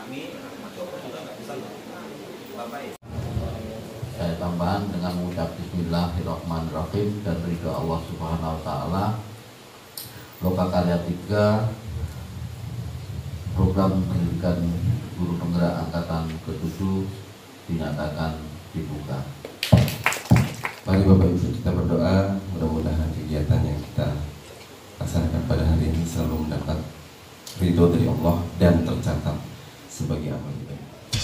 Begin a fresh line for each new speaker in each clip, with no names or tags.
kami Mas Joko juga nggak bisa Bapak ya.
Saya tambahan dengan mengucap Bismillahirrahmanirrahim dan ridho Allah Subhanahu Wa Taala. Loka Karya 3 program pendidikan guru penggerak angkatan ke-7 dinyatakan dibuka.
Mari Bapak Ibu kita berdoa, mudah-mudahan kegiatan yang kita laksanakan pada hari ini selalu mendapat ridho dari Allah dan tercatat sebagai amal ibadah.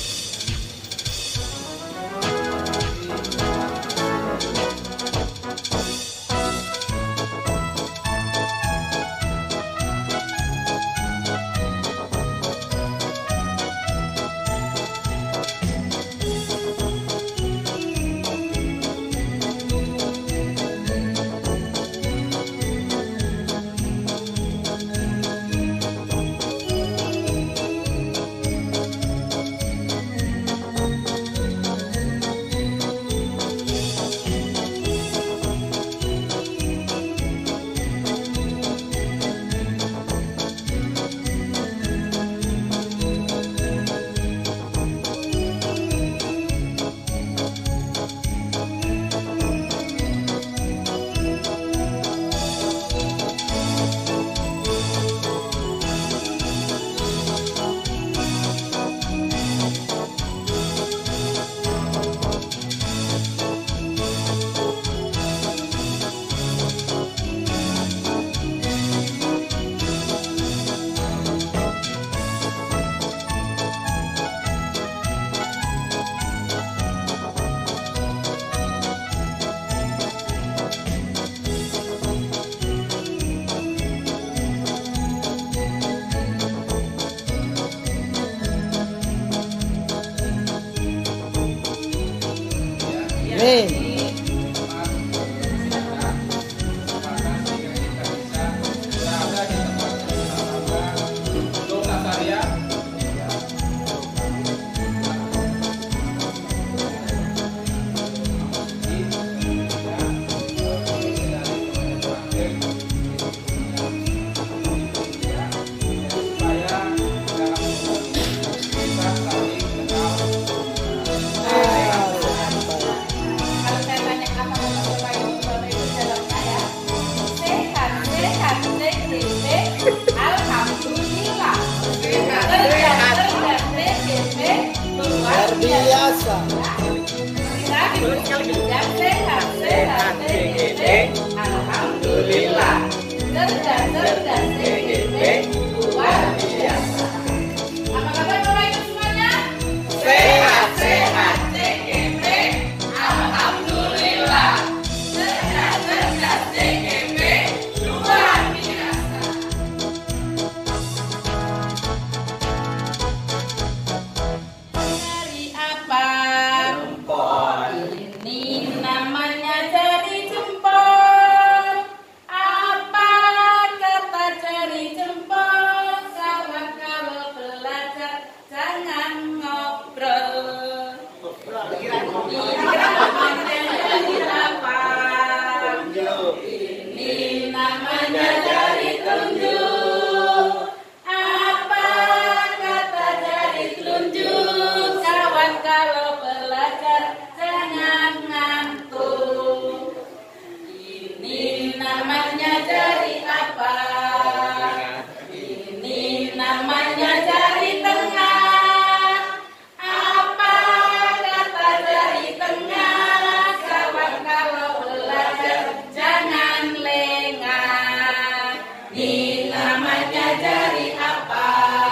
Alhamdulillah, cerdas CGP luar biasa. Apa kabar Bapak Ibu semuanya? Sehat CGP, alhamdulillah. Cerdas CGP luar biasa. Dari apa? Jempol. Ini namanya jari jempol. Apa kata jari jempol? Kawan kalau belajar jangan ngobrol. Ini namanya jari apa? Ini namanya jari telunjuk. Apa kata jari telunjuk? Kawan kalau belajar jangan ngantuk. Ini namanya jari apa? Ini namanya jari tengah. Apa kata jari tengah? Kawan kalau belajar jangan lengah. Ini namanya jari apa?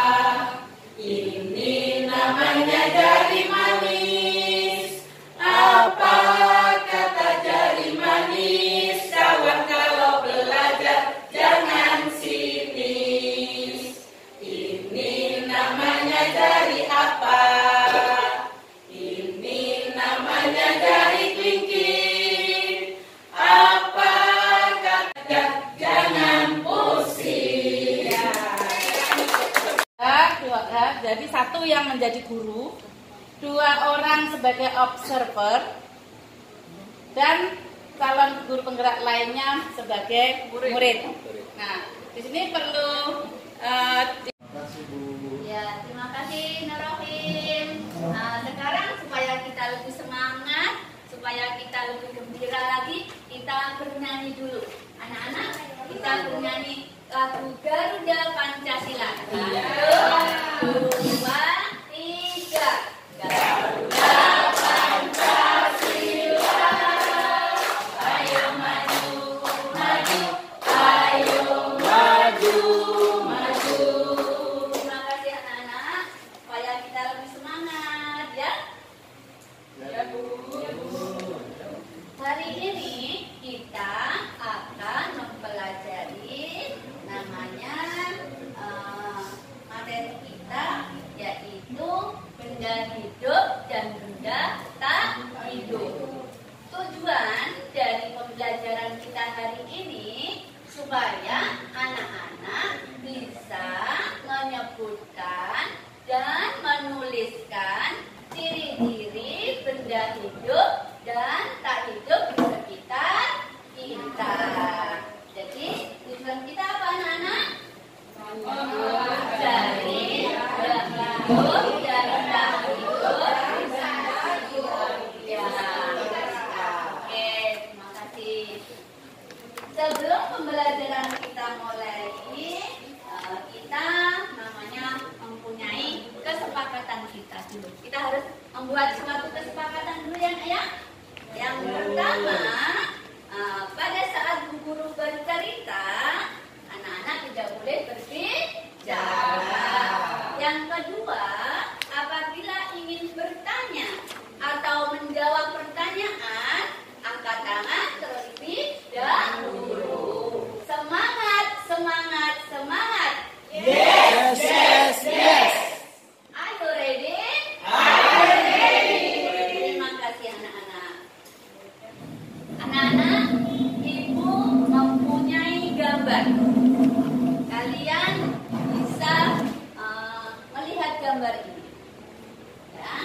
Ini namanya jari manis. Apa kata jari manis? Kawan kalau belajar jangan sinis. Ini namanya jari apa? Ini namanya jari kelingking. Apa kata jangan pusing. Jadi satu yang menjadi guru, dua orang sebagai observer, dan calon guru penggerak lainnya sebagai murid. Nah, di sini perlu
Ya, terima kasih Nah, sekarang supaya kita lebih semangat, supaya kita lebih gembira lagi, kita bernyanyi dulu. Anak-anak, kita bernyanyi lagu Garuda Pancasila. 1, 2, 3. Garuda Pancasila, ayo maju, maju, ayo maju, maju. Terima kasih anak-anak, supaya kita lebih semangat ya. Ya Bu. Hari ini kita akan mempelajari namanya materi kita, yaitu benda hidup dan benda tak hidup. Tujuan dari pembelajaran kita hari ini supaya anak-anak bisa menyebutkan dan menuliskan ciri-ciri benda hidup dan tak hidup di sekitar kita. Jadi tujuan kita apa anak-anak? Mencari benda hidup dan tak hidup. Ya. Oke, terima kasih. Sebelum pembelajaran kita mulai, kita namanya mempunyai kesepakatan kita dulu. Kita harus membuat suatu kesepakatan dulu ya, Ayah. Yang pertama, pada saat Bu Guru bercerita, anak-anak tidak boleh berbicara. Yang kedua, apabila ingin bertanya atau menjawab pertanyaan, angkat tangan terlebih dahulu. Semangat, semangat, semangat.
Yes, yes, yes.
Are you ready? Terima kasih anak-anak. Anak-anak, Ibu mempunyai gambar. Kalian bisa melihat gambar ini. Ya.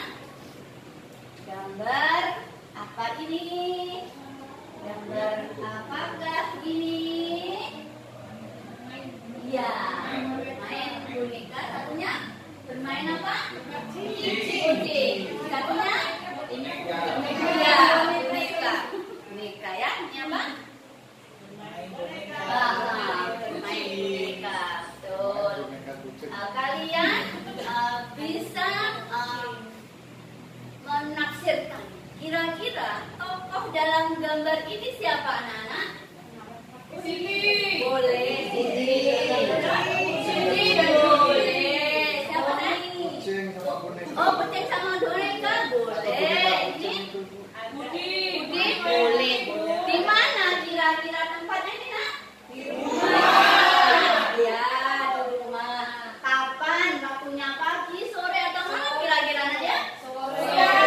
Gambar apa ini? Gambar apakah ini? Iya, main boneka. Satunya bermain apa? Kucing. Satunya? Iya, boneka. Boneka ya, ini apa? Bermain boneka. Betul. Kalian bisa menafsirkan. Kira-kira tokoh dalam gambar ini siapa anak-anak? Sini. Boleh. Sini boleh. Siapa lagi? Oh, kucing sama boneka boleh. Ini Budi boleh. Di mana kira-kira tempatnya ini nak? Di rumah. Ya, di rumah. Kapan? Waktunya pagi, sore atau malam kira-kira ya? Sore.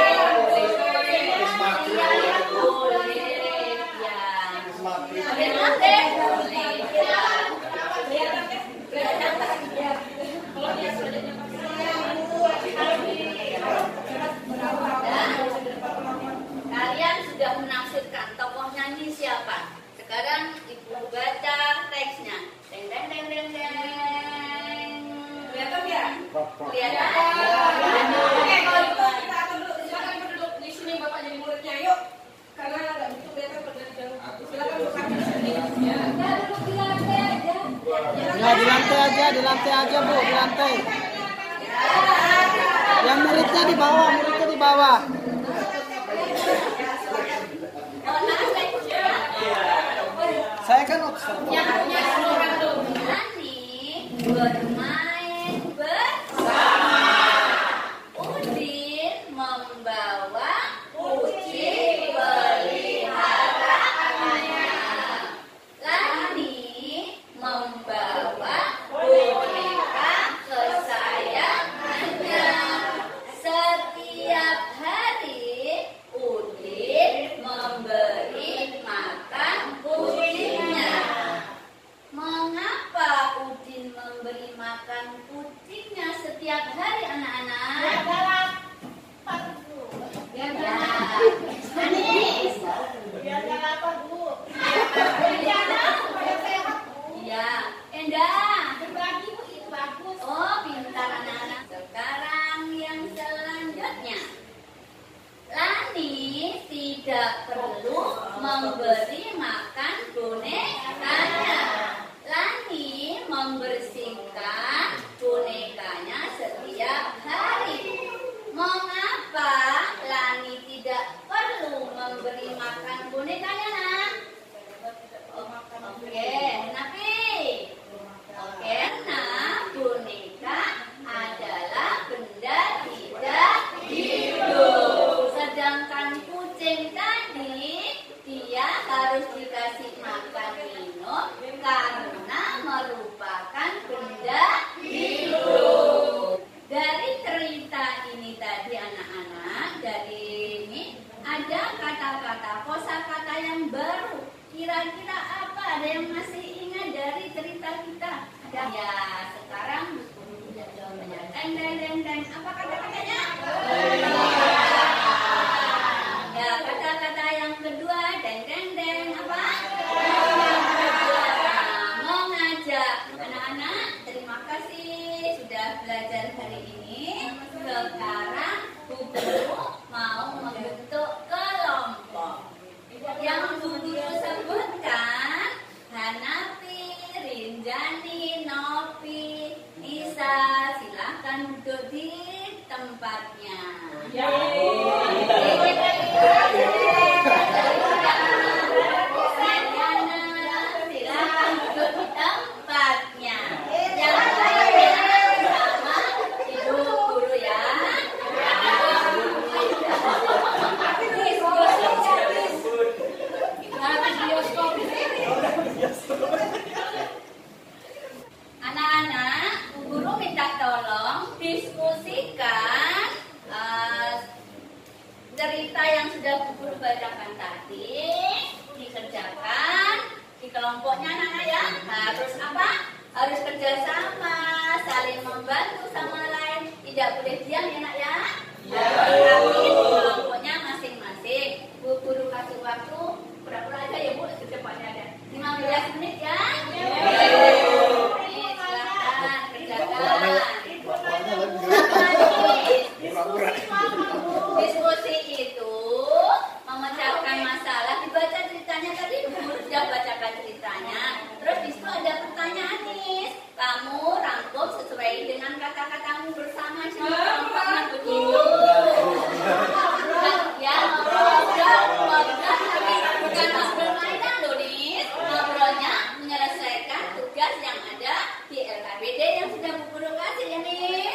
Kalian sudah menafsirkan tokohnya ini siapa? Sekarang Ibu baca teksnya. Deng deng deng deng deng. Kelihatan ya? Kelihatan.
Oke, kalau gitu kita akan duduk. Silakan Ibu duduk di sini, Bapak jadi muridnya. Yuk. Karena agak begitu kelihatan perjalanan. Silakan duduk di sini. Ya.
Duduk di lantai aja.
Ya, di lantai aja Bu, di lantai. Yang muridnya di bawah, Saya kan observer.
Yang punya suara dominan nih bermain bersama. Udin membawa kucing peliharaannya. Lani membawa boneka kesayangannya. Setiap hari Udin memberi makan kucingnya. Mengapa Udin memberi makan kucingnya setiap hari anak-anak? Biar Anis.
Biar gak lapar, Bu.
Iya, Endah.
Berbagi, Bu, itu bagus.
Oh, pintar anak-anak. Sekarang yang selanjutnya. baru. Kira-kira apa? Ada yang masih ingat dari cerita kita? Ya, sekarang guru sudah jawabannya. Dan. Apa kata-katanya? Ya, kata-kata yang kedua. Dan. Apa? Mengajak. Anak-anak, terima kasih sudah belajar hari ini. Sekarang Bu Guru mau membentuk kelompok. Yang Bu Guru sebutkan Hanafi, Rinjani, Nopi, Nisa, silahkan duduk di tempatnya. Silahkan duduk di tempatnya. Jangan sama Ibu Guru ya. Anak-anak, Bu Guru minta tolong diskusikan cerita yang sudah Bu Guru bacakan tadi, dikerjakan di kelompoknya anak-anak ya. Harus apa? Harus kerjasama, saling membantu sama lain, tidak boleh diam ya nak ya. Tapi di kelompoknya masing-masing. Bu Guru kasih waktu pura-pura aja ya Bu, secepatnya ada 15 menit ya. Silakan kerjakan. Diskusi itu memecahkan masalah. Dibaca ceritanya tadi, Bu Guru sudah bacakan ceritanya. Terus di situ ada pertanyaan nih. Kamu rangkum sesuai dengan kata-katamu bersama di kelompoknya begitu. Ya, ngobrol tapi bukan ngobrol mainan loh nih. Ngobrolnya menyelesaikan tugas yang ada di LKPD yang sudah Bu Guru kasih ya nih.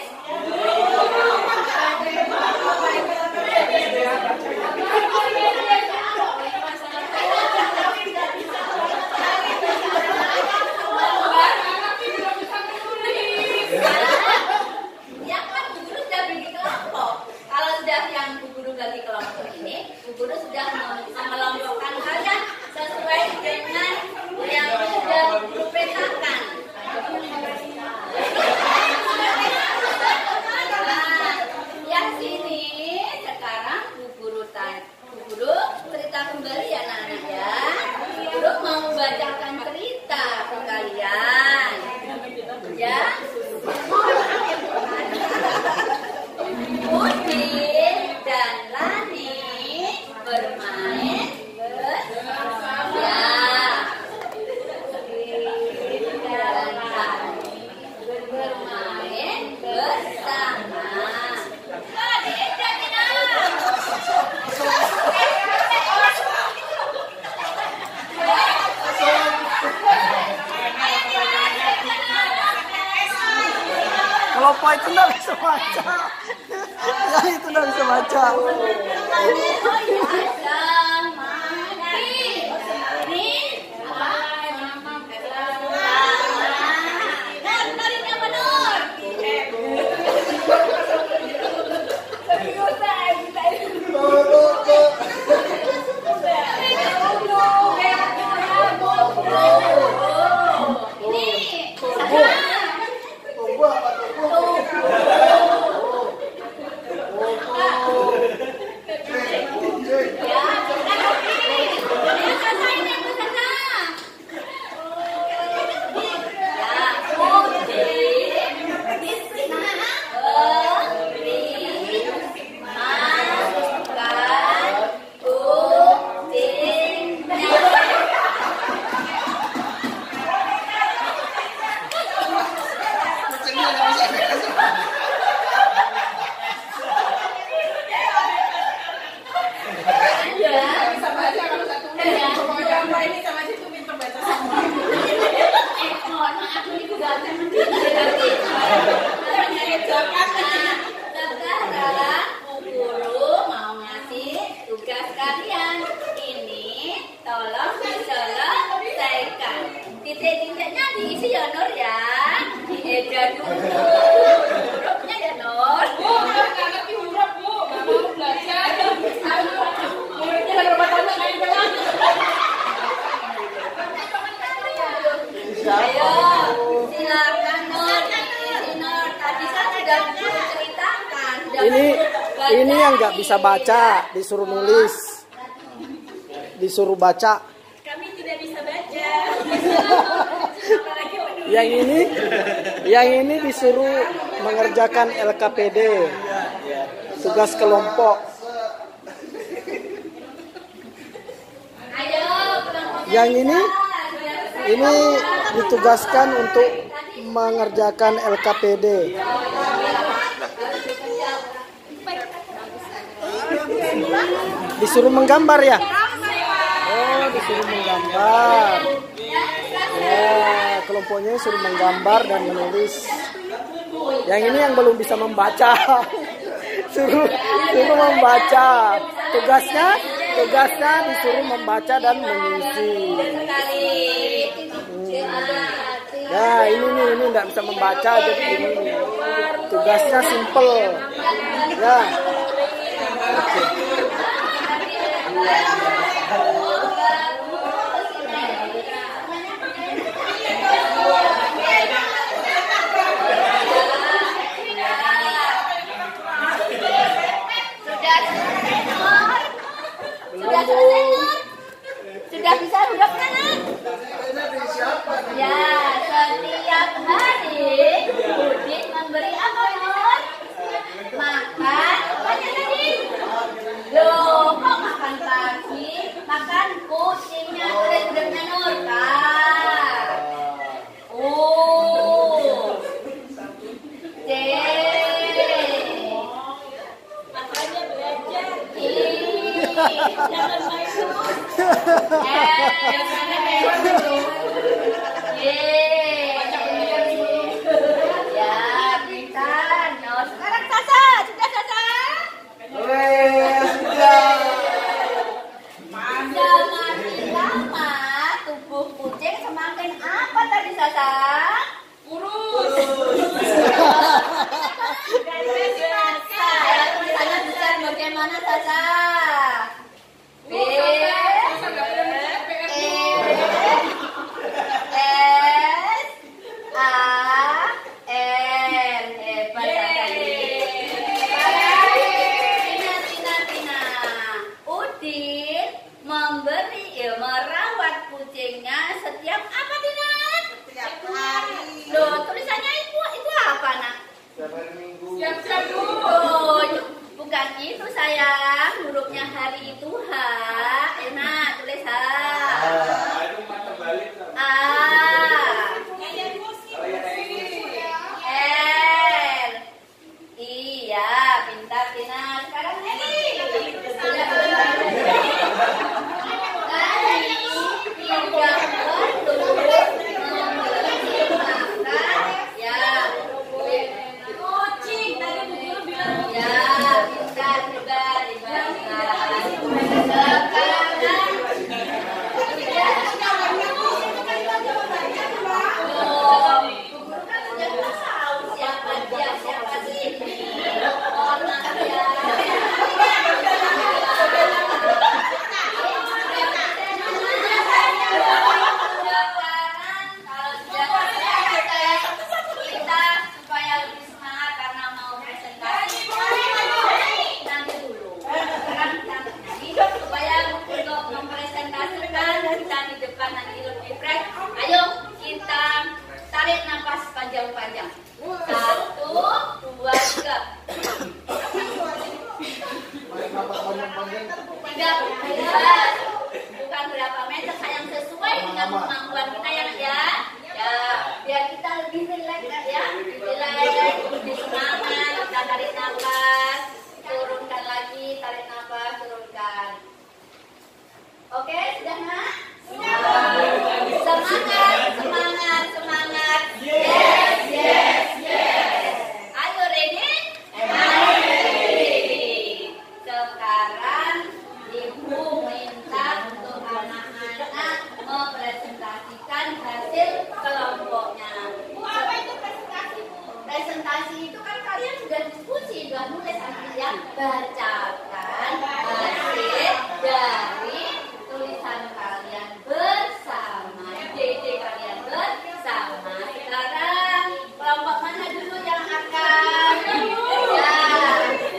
Ya kan Bu Guru sudah bagi kelompok. Kalau sudah yang Bu Guru bagi kelompok ini, Bu Guru sudah mengelompokkan kalian sesuai dengan yang sudah Bu Guru petakan. Nah, yang sini sekarang Bu Guru cerita kembali ya anak-anak ya. Bu Guru mau bacakan cerita ke kalian. Ya. Udin dan Lani bermain bersama. Udin dan Lani bermain bersama. Udin dan
Kelompok itu nggak bisa baca. Yang itu nggak bisa baca.
Ya.
Ini yang nggak bisa baca, disuruh nulis, disuruh baca.
Kami tidak bisa baca.
Yang ini disuruh mengerjakan LKPD, tugas kelompok.
Ayo,
Yang ini ditugaskan untuk mengerjakan LKPD. Disuruh menggambar ya? Oh, disuruh menggambar. Ya, kelompoknya suruh menggambar dan menulis. Yang ini yang belum bisa membaca. Suruh membaca. Tugasnya disuruh membaca dan mengisi. Ya, ini enggak bisa membaca, jadi ini tugasnya simple. Ya. Oke.
Sudah bisa huruf kanan? Ya, setiap hari Budit memberi apa, Nur? Makan apanya tadi? Loh, kok makan pagi? Makan kucingnya, tulis hurufnya Nur, Kak. C. Makanya belajar. Jangan main ya, pintar. Nah, sekarang Sasa, sudah Sasa? Semakin lama tubuh kucing semakin apa tadi Sasa? Kurus. Tulisannya besar bagaimana Sasa? B merawat kucingnya setiap apa Tina? Setiap hari. Loh, tulisannya itu apa nak? Setiap hari Minggu. Setiap Minggu. Oh, bukan itu sayang. Hurufnya hari itu H. Nah, tulis H.
Itu mata balik.
L. Iya, pintar Tina. Sekarang ini. Panjang-panjang. 1, 2, 3. 13. Bukan berapa meter, sayang, sesuai dengan kemampuan kita ya, ya. Ya, biar kita lebih rileks ya. Lebih semangat. Kita tarik nafas, turunkan lagi, tarik nafas, turunkan. Oke, sudah nak? Semangat, semangat, semangat. Yes, yes, yes. Ayo ready? Ready. Sekarang Ibu minta untuk anak-anak mempresentasikan hasil kelompoknya. Bu, apa itu presentasi, Bu? Presentasi itu kan kalian sudah diskusi, sudah nulis anak-anak ya. Bacakan hasil dari tulisan kalian bersama, ide kalian bersama. Sekarang kelompok mana dulu yang akan? Ya,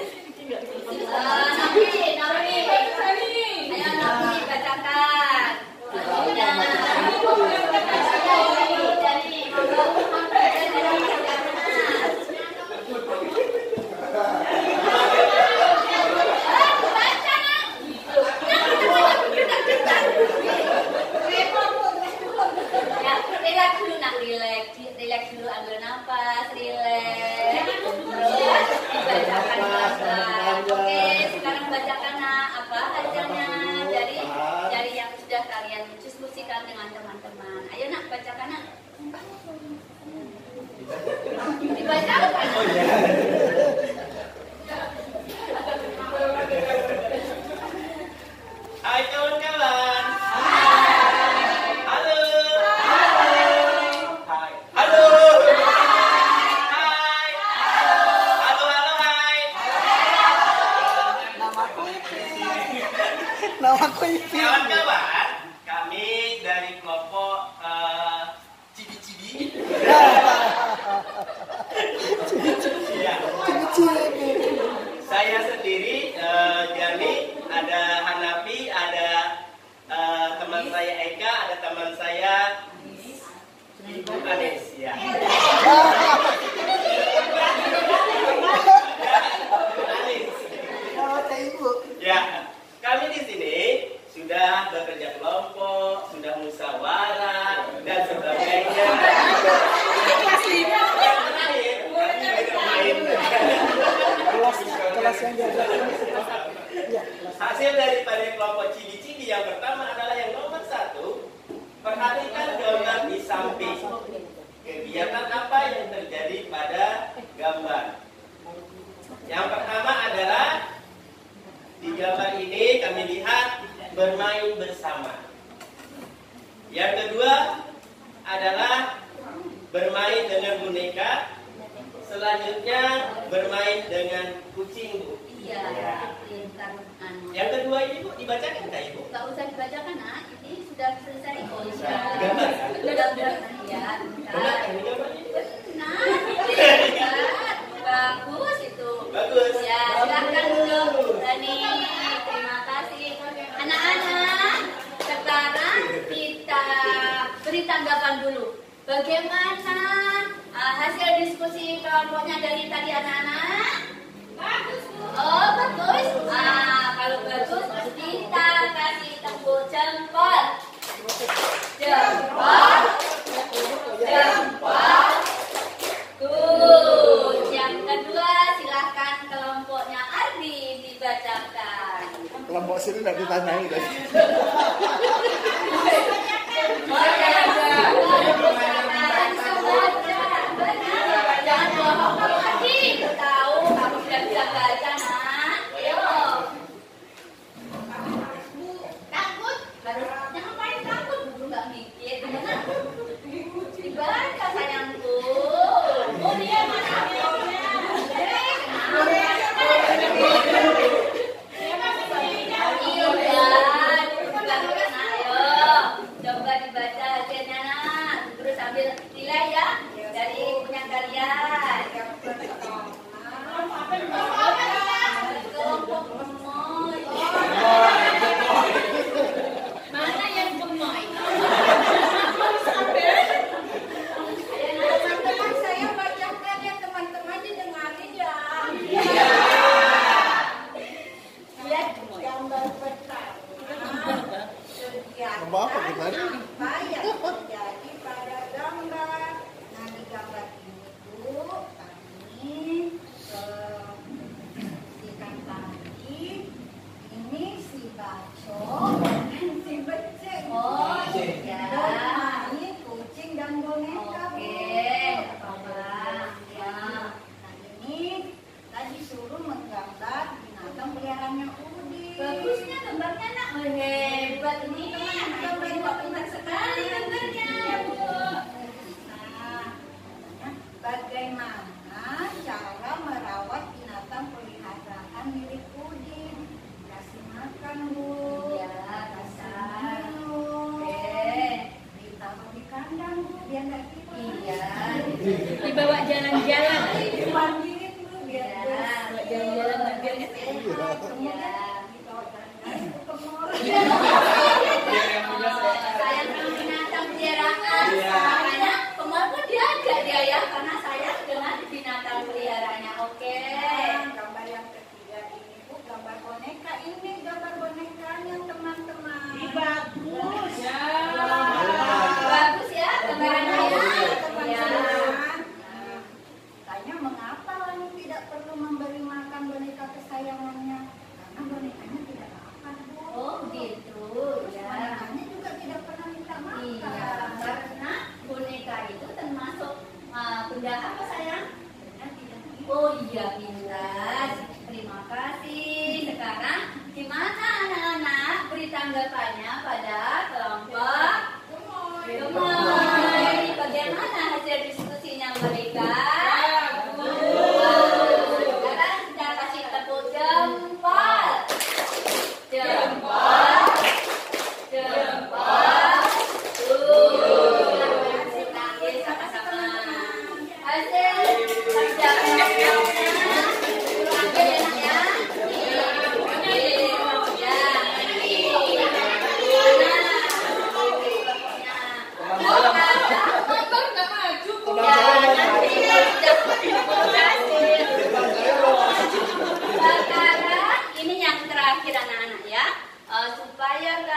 Oh iya. Hai kawan-kawan. Halo. Hai. Halo. Hai. Halo, hai.
Namaku Ipin.
Kawan-kawan, kami dari kelompok Cibi-Cibi. Iya. Saya sendiri, Jani, ada Hanafi, ada teman saya Eka, ada teman saya Ibu Anes. Ya. Ya, kami di sini sudah bekerja kelompok, sudah musyawarah dan sebagainya.
Kelas yang diajarkan.
Hasil daripada kelompok Cibi-Cibi yang pertama adalah yang nomor 1, perhatikan gambar di samping. Kegiatan apa yang terjadi pada gambar? Yang pertama adalah di gambar ini kami lihat bermain bersama. Yang kedua adalah bermain dengan boneka. Selanjutnya bermain dengan kucing, Bu.
Iya.
Yang kedua ini, Bu, dibacakan nggak, Ibu?
Nggak usah dibacakan, Nak. Ini sudah selesai. Oh, sudah.
Gambar.
Gambar. Ya.
Benar, ini gambarnya.
Nah, bagus itu.
Bagus.
Ya, silakan dulu. Rani, terima kasih. Anak-anak, sekarang kita beri tanggapan dulu. Bagaimana hasil diskusi kelompoknya dari tadi anak-anak? Bagus, Bu. Oh, bagus. Kalau bagus, kita kasih tepuk jempol. Jempol. Jempol. Good. Yang kedua, silahkan kelompoknya Ardi dibacakan.
Kelompok sini nggak ditanyai deh.
Jangan bohong lagi. Tahu kamu sudah bisa baca, Nak. Ayo. Takut? Jangan main takut. Dulu nggak mikir. Dibaca sayangku. Oh dia mana filmnya? Ayo, coba dibaca hasilnya, Nak. Terus sambil nilai ya dari punya kalian. Kelompok gemoy. Mana yang gemoy? Ayo, teman-teman saya bacakan ya, teman-teman didengarin ya. Lihat gambar pertama.
Gambar apa kita?
Apa yang terjadi pada gambar? Nah, di gambar ini Bu, kami ikan tadi, ini si bacok dan si becek. Oh iya. Bermain kucing dan boneka. Oke, apa? Ya. Nah ini tadi suruh menggambar binatang peliharaannya Udi. Bagusnya gambarnya, Nak. Hebat ini. Gambarnya pintar sekali gambarnya, Bu. Bagaimana cara merawat binatang peliharaan milik Udin? Kasih makan, Bu. Iya, kasih minum. Ditaruh di kandang, Bu, biar nggak tidur. Iya. Dibawa jalan-jalan. Dipanggilin, Bu, biar jalan-jalan biar nggak tidur. Kemudian dibawa jalan-jalan ke mall. Sayang sama binatang peliharaan. Makanya ke mall pun diajak dia ya, karena saya dengan binatang peliharaannya. Oke. Gambar yang ketiga ini, Bu, gambar boneka. Ini gambar bonekanya, teman-teman. Bagus. Ya. Bagus ya gambarannya ya, teman-teman. Tanya mengapa Lani tidak perlu memberi makan boneka kesayangannya? Karena bonekanya tidak makan, Bu. Oh gitu.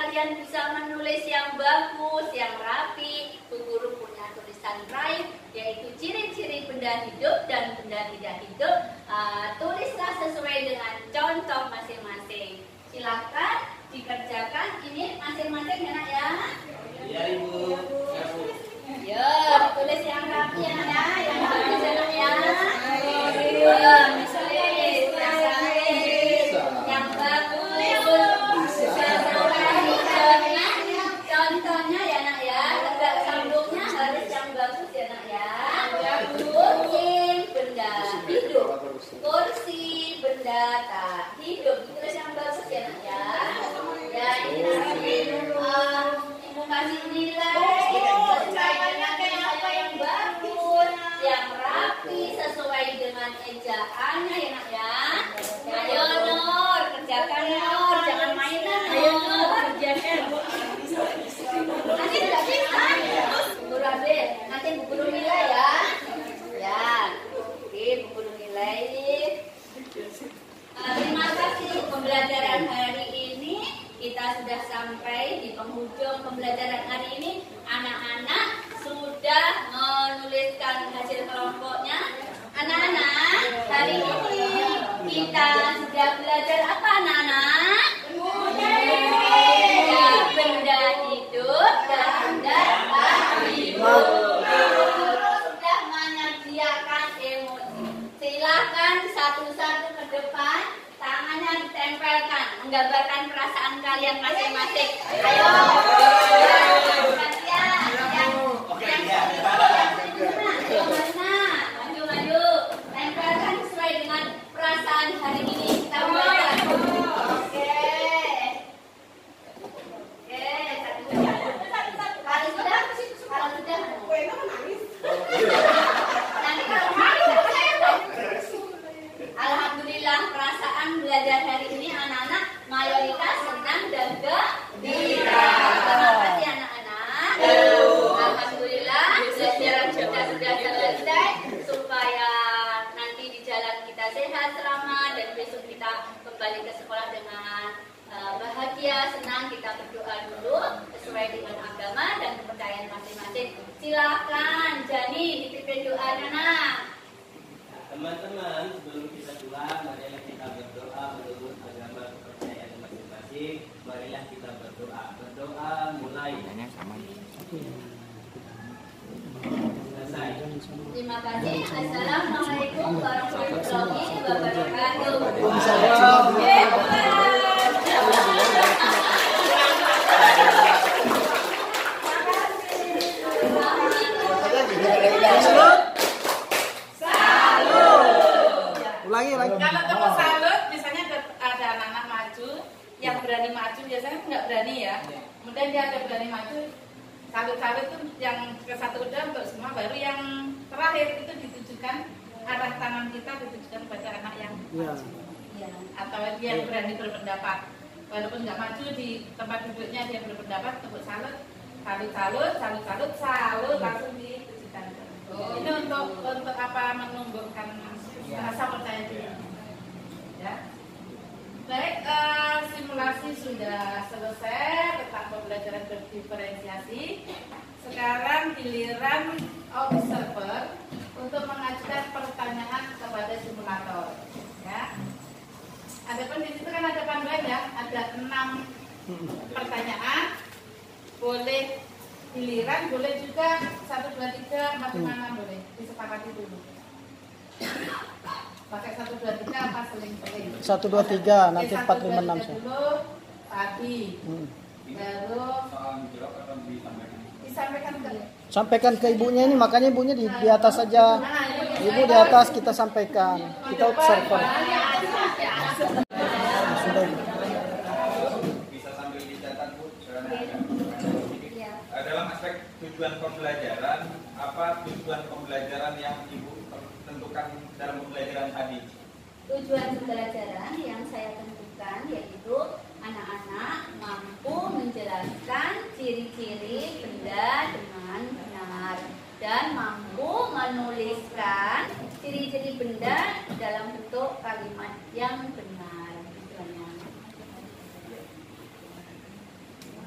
kalian bisa menulis yang bagus, yang rapi, Bu Guru punya tulisan braille, yaitu ciri-ciri benda hidup dan benda tidak hidup. Tulislah sesuai dengan contoh masing-masing. Silakan dikerjakan ini masing-masing ya nak ya.
Iya Ibu.
Ya, tulis yang rapi ya nak ya, yang bagus ya nak ya. Yang bagus. Contohnya ya nak ya, tegak sambungnya harus yang bagus ya nak ya. Kucing benda hidup, kursi benda tak hidup. Tulis yang bagus ya nak ya. Ya ini nanti Ibu kasih nilai. Caranya kayak apa yang bagus, yang rapi sesuai dengan ejaannya ya nak ya. Ayo Nur, kerjakan Nur, jangan mainan Nur. Kerjakan. Nanti tidak bisa. Bu Guru ambil, nanti Bu Guru nilai ya. Ya, oke Bu Guru nilai. Terima kasih pembelajaran hari ini. Kita sudah sampai di penghujung pembelajaran hari ini. Anak-anak sudah menuliskan hasil kelompoknya. Anak-anak, hari ini kita sudah belajar apa anak-anak? Benda hidup dan benda tak hidup. Sudah menyediakan emoji. Silakan satu-satu ke depan, tangannya ditempelkan, menggambarkan perasaan kalian masing-masing. Ayo. Maju. Tempelkan sesuai dengan perasaan hari ini. Kita belajar. Oke. Kalau sudah. Nanti kalau alhamdulillah perasaan belajar hari ini anak-anak mayoritas senang dan gembira. Terima kasih anak-anak. Alhamdulillah pelajaran kita sudah selesai supaya nanti di jalan kita sehat selamat dan besok kita kembali ke sekolah dengan bahagia, senang. Kita berdoa dulu sesuai dengan agama dan kepercayaan masing-masing. Silakan Jani dipimpin doa anak.
Teman-teman, sebelum kita pulang, marilah kita berdoa menurut agama kepercayaan masing-masing. Marilah kita berdoa. Berdoa mulai. Selesai.
Terima kasih. Assalamualaikum warahmatullahi wabarakatuh.
Ulangi.
Kalau tepuk salut, misalnya ada anak-anak maju, yang berani maju biasanya nggak berani ya. Kemudian dia ada berani maju, salut-salut itu yang ke satu udah untuk semua, baru yang terakhir itu ditujukan arah tangan kita ditujukan pada anak yang maju. Ya. Atau dia yang berani berpendapat, walaupun nggak maju di tempat duduknya dia berpendapat, tepuk salut, salut langsung ditujukan. Ini untuk apa, menumbuhkan rasa percaya diri. Ya. Baik, simulasi sudah selesai tentang pembelajaran berdiferensiasi. Sekarang giliran observer untuk mengajukan pertanyaan kepada simulator. Ya. Adapun di situ kan ada panduan ya, ada 6 pertanyaan. Boleh giliran, boleh juga 1, 2, 3, macam-macam boleh disepakati dulu. Pakai 1, 2, 3 apa seling-seling?
1, 2, 3 nanti 4, 5, 6
dulu tadi. Baru disampaikan ke
sampaikan ke ibunya ini, makanya ibunya di atas saja. Ibu di atas, kita sampaikan. Kita observer. Sudah.
Bisa sambil dicatat Bu. Dalam aspek tujuan pembelajaran, apa tujuan pembelajaran yang Ibu tentukan dalam pembelajaran tadi?
Tujuan pembelajaran yang saya tentukan yaitu anak-anak mampu menjelaskan ciri-ciri benda dengan benar dan mampu menuliskan ciri-ciri benda dalam bentuk kalimat yang benar.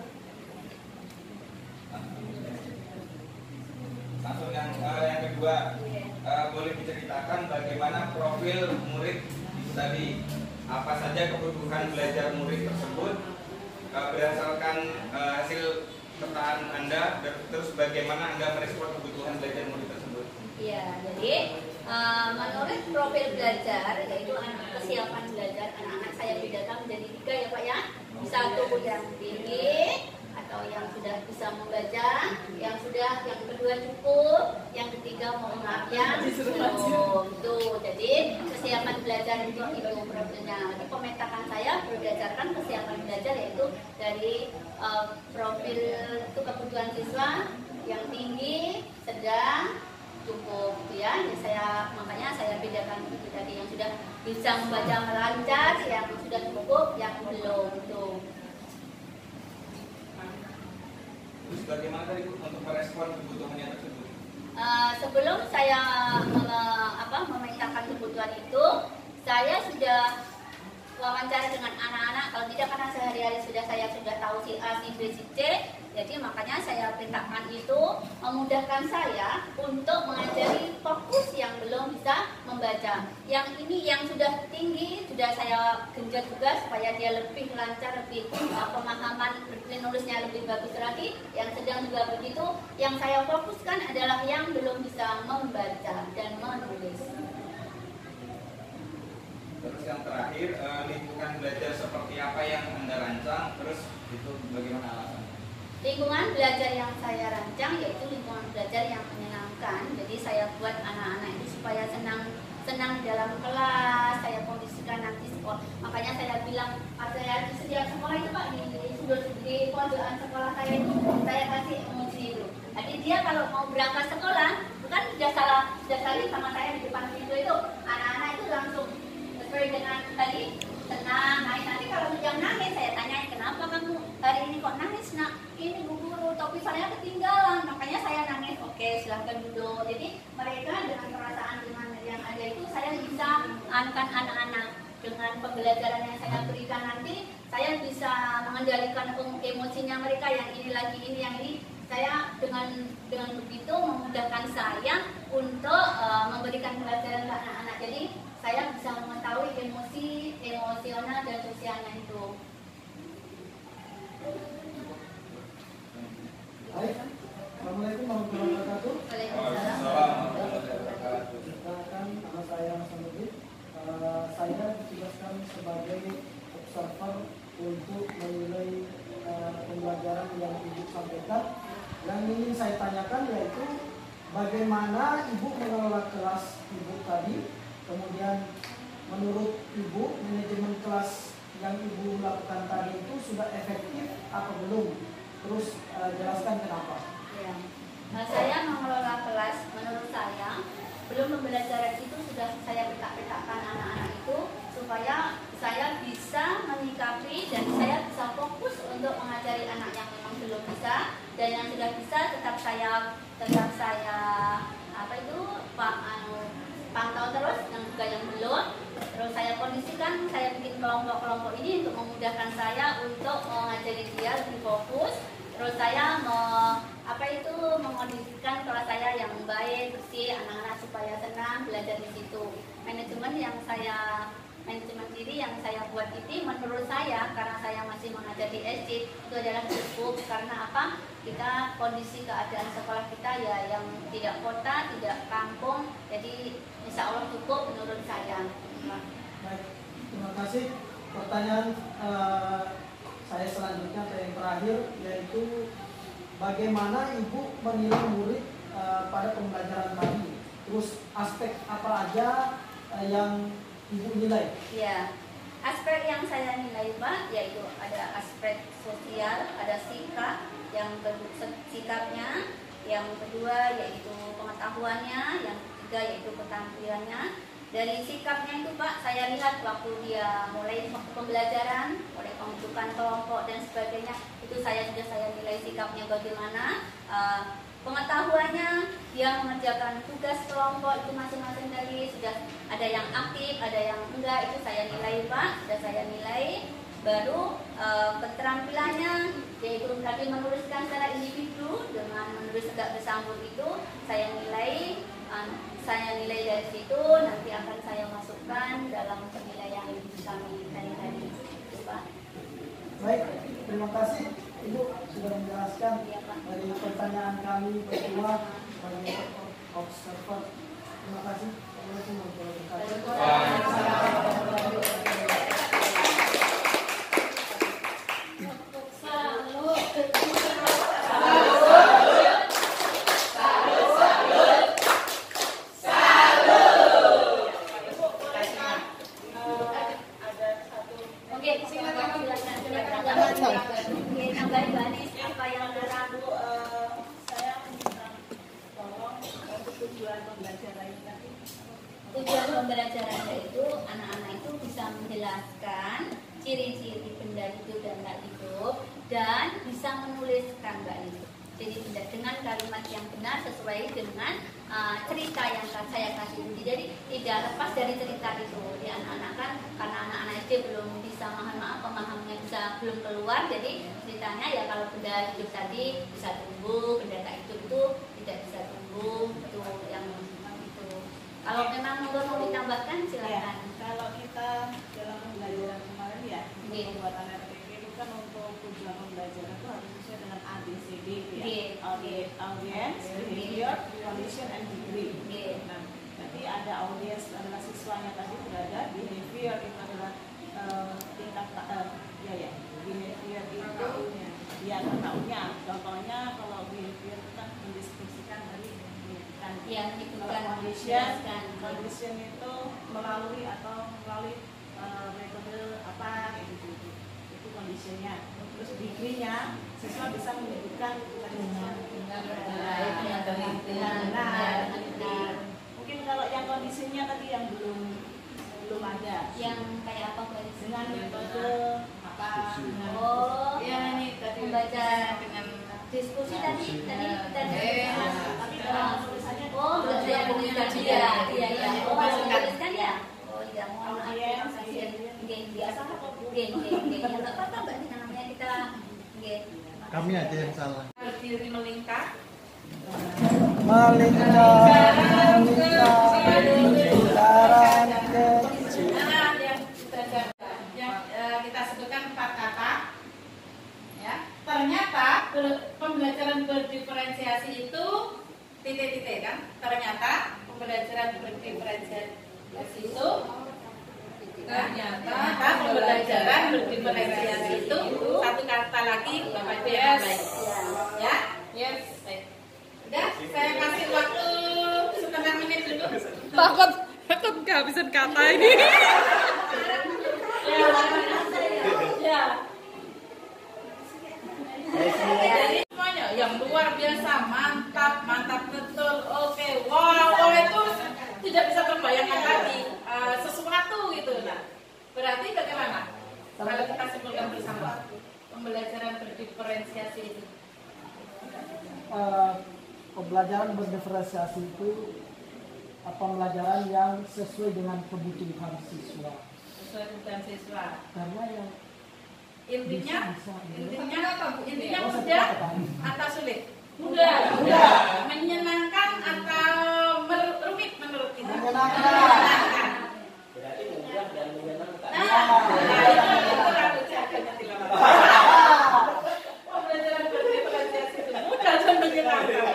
tadi, apa saja kebutuhan belajar murid tersebut berdasarkan hasil petaan Anda, terus bagaimana Anda merespon kebutuhan belajar murid tersebut?
Iya, jadi menurut profil belajar, yaitu kesiapan belajar anak-anak saya bedakan menjadi 3 ya Pak ya. Satu yang tinggi atau yang sudah bisa membaca, yang kedua cukup, yang ketiga mohon maaf yang belum. Tuh, jadi kesiapan belajar itu profilnya. Jadi pemetakan saya berdasarkan kesiapan belajar yaitu dari profil itu kebutuhan siswa yang tinggi, sedang, cukup gitu ya. Makanya saya bedakan itu tadi yang sudah bisa membaca melancar, yang sudah cukup, yang belum tuh.
Terus bagaimana tadi untuk merespon kebutuhannya tersebut?
Sebelum saya memetakan kebutuhan itu, saya sudah wawancara dengan anak-anak. Kalau tidak, karena sehari-hari saya sudah tahu si A, si B, si C. Jadi makanya saya perintahkan itu memudahkan saya untuk mengajari fokus yang belum bisa membaca. Yang ini yang sudah tinggi sudah saya genjot juga supaya dia lebih lancar, lebih pemahaman, nulisnya lebih bagus lagi. Yang sedang juga begitu. Yang saya fokuskan adalah yang belum bisa membaca dan menulis.
Terus yang terakhir, lingkungan belajar seperti apa yang Anda rancang? Terus itu bagaimana alasannya?
Lingkungan belajar yang saya rancang yaitu lingkungan belajar yang menyenangkan. Jadi saya buat anak-anak itu supaya senang dalam kelas. Saya kondisikan nanti sekolah. Makanya saya bilang, saya di setiap sekolah itu Pak, di pojokan sekolah saya itu saya kasih emoji itu. Jadi dia kalau mau berangkat sekolah, bukan sudah saling sama saya di depan pintu itu, anak-anak itu langsung sesuai dengan tadi tenang. Nanti kalau sudah nangis saya tanyain, kenapa kamu hari ini kok nangis nak? Ini Bu Guru, topi saya ketinggalan, makanya saya nangis. Oke, silahkan duduk. Jadi mereka dengan perasaan yang ada itu saya bisa angkat anak-anak. Dengan pembelajaran yang saya berikan nanti, saya bisa mengendalikan emosinya mereka, yang ini lagi, ini yang ini. Saya dengan begitu memudahkan saya untuk memberikan pelajaran ke anak-anak. Jadi saya bisa mengetahui emosional dan sosialnya itu.
Baik, Assalamualaikum warahmatullahi wabarakatuh. Perkenalkan, nama saya Mas Nurdin. Saya ditugaskan sebagai observer untuk menilai pembelajaran yang Ibu sampaikan. Yang ingin saya tanyakan yaitu bagaimana Ibu mengelola kelas Ibu tadi, kemudian menurut Ibu manajemen kelas yang Ibu lakukan tadi itu sudah efektif atau belum? Terus jelaskan kenapa.
Ya. Saya mengelola kelas, menurut saya belum pembelajaran itu sudah saya petakan anak-anak itu supaya saya bisa menyikapi dan saya bisa fokus untuk mengajari anak yang memang belum bisa, dan yang sudah bisa tetap saya pantau terus, yang juga yang belum. Terus saya kondisikan, saya bikin kelompok-kelompok ini untuk memudahkan saya untuk mengajari dia lebih fokus. Terus saya mengkondisikan kelas saya yang baik, bersih, anak-anak supaya senang belajar di situ. Manajemen diri yang saya buat ini menurut saya, karena saya masih mengajar di SD, itu adalah cukup. Karena apa? Kita kondisi keadaan sekolah kita ya yang tidak kota, tidak kampung, jadi insya Allah cukup menurut saya.
Baik, terima kasih. Pertanyaan saya selanjutnya atau yang terakhir yaitu bagaimana Ibu menilai murid pada pembelajaran tadi? Terus aspek apa aja yang Ibu nilai?
Ya, aspek yang saya nilai Pak yaitu ada aspek sosial, ada sikapnya, yang kedua yaitu pengetahuannya, yang ketiga yaitu keterampilannya. Dari sikapnya itu Pak, saya lihat waktu dia mulai pembelajaran, mulai pembentukan kelompok dan sebagainya, itu saya nilai sikapnya bagaimana. Pengetahuannya, dia mengerjakan tugas kelompok itu masing-masing tadi, sudah ada yang aktif, ada yang enggak, itu saya nilai Pak, sudah saya nilai. Baru keterampilannya, yaitu tadi menuliskan secara individu dengan menulis tegak bersambung itu, saya nilai saya nilai dari situ nanti akan saya masukkan dalam penilaian kami hari-hari. Pak.
Baik, terima kasih Ibu sudah menjelaskan dari pertanyaan kami berdua sebagai observer. Terima kasih. Assalamualaikum warahmatullahi wabarakatuh.
Tujuan pembelajaran itu anak-anak itu bisa menjelaskan ciri-ciri benda hidup dan tak hidup dan bisa menuliskan Mbak Liz. Jadi dengan kalimat yang benar sesuai dengan cerita yang saya kasih. Jadi tidak lepas dari cerita itu. Di anak-anak kan karena anak-anak SD belum bisa pemahamannya bisa belum keluar. Jadi ceritanya ya kalau benda hidup tadi bisa tumbuh, benda tak hidup itu tidak bisa tumbuh. Itu yang itu. Kalau memang mau ditambahkan silakan.
Ya, kalau kita dalam pembelajaran kemarin ya, pembuatan RPP itu kan untuk tujuan pembelajaran itu harus sesuai dengan ABCD ya. Audience, behavior, condition, and degree. Nah, nanti ada audience adalah siswanya tadi berada, behavior itu adalah tingkat behavior itu ya tahunya. Contohnya kalau behavior itu kan mendiskusikan dari
yang itu kan
condition itu melalui metode apa gitu itu conditionnya. Terus degree-nya siswa bisa menyebutkan dengan benar. Mungkin kalau yang kondisinya tadi yang belum ada.
Yang kayak apa Mbak?
Dengan metode apa?
Oh,
ya ini tadi
membaca
dengan
diskusi tadi tapi
tulisannya
belajar yang komunikasi ya. Oh, menuliskan ya. Oh iya, mohon maaf ya. Geng biasa kok geng. Ya enggak apa-apa Mbak, namanya kita geng.
Kami aja yang salah.
berdiri melingkar.
Lingkaran kecil.
Yang kita sebutkan 4 kata. Ya, ternyata pembelajaran berdiferensiasi itu titik-titik kan? Ternyata pembelajaran berdiferensiasi itu pembelajaran berdiferensiasi itu satu kata lagi Bapak Ibu yang baik. Ya? Yes. Baik. Udah, saya kasih waktu setengah menit dulu.
Takut kehabisan kata ini.
Ya. Jadi semuanya yang luar biasa, mantap betul. Oke, wow itu tidak bisa terbayangkan lagi sesuatu gitu. Nah, berarti bagaimana? Kalau kita simpulkan bersama pembelajaran berdiferensiasi itu.
Pembelajaran berdiferensiasi itu pembelajaran yang sesuai dengan kebutuhan siswa.
Sesuai kebutuhan siswa.
Karena yang
intinya apa Bu? Intinya
Oh,
mudah atau sulit? Mudah. Menyenangkan atau rumit menurut kita?
menyenangkan.
Berarti mudah dan menyenangkan.
Pembelajaran berdiferensiasi itu mudah dan menyenangkan.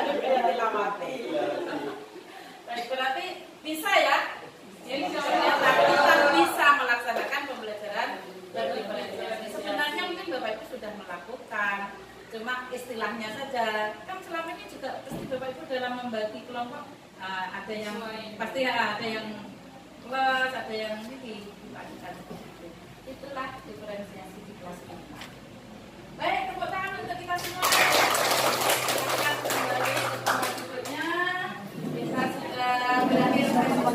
Baik, berarti bisa ya? Jadi kita bisa melaksanakan pembelajaran berdiferensiasi. Sebenarnya mungkin Bapak Ibu sudah melakukan, cuma istilahnya saja. Kan selama ini juga pasti Bapak Ibu dalam membagi kelompok ada yang pasti ada yang plus, ada yang ini dilakukan. Itulah diferensiasi di kelas kita. Baik, tepuk tangan untuk kita semua. Kita kembali ke tempat berikutnya. Kita sudah berakhir sesi 1.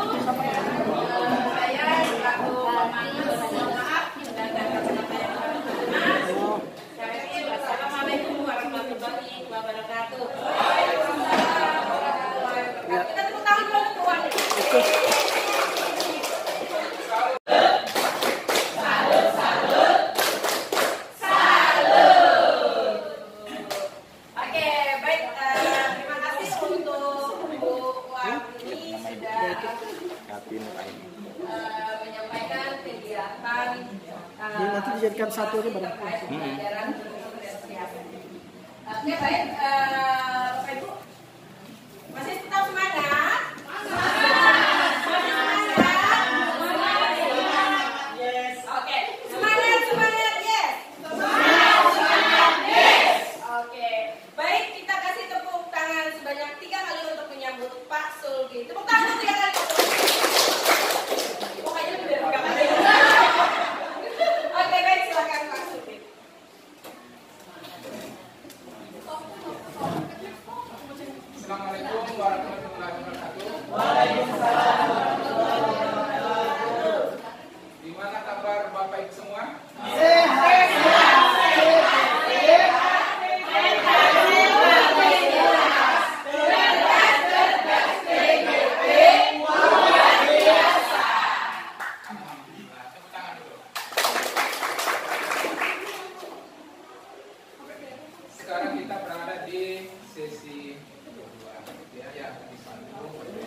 Saya selaku pemandu mohon maaf dan kata-kata yang kami benar. Saya akhiri, wassalamualaikum warahmatullahi wabarakatuh. Waalaikumsalam warahmatullahi wabarakatuh. Kita tepuk tangan dulu. kegiatan
Jadi nanti dijadikan satu aja bareng.
pembelajaran Oke, baik, Bapak Ibu masih tetap semangat? Masih semangat?
Yes.
Oke, semangat, yes. Oke, baik, kita kasih tepuk tangan sebanyak 3 kali untuk menyambut Pak Sulki. Tepuk tangan 3 kali. Pokoknya lebih dari 3 kali. Oke, baik, silakan Pak Sulki.
Assalamualaikum warahmatullahi wabarakatuh.
Waalaikumsalam warahmatullahi wabarakatuh.
Gimana kabar Bapak Ibu semua? Alhamdulillah. Tepuk tangan dulu. Sekarang kita berada di sesi kedua, ya, di satu.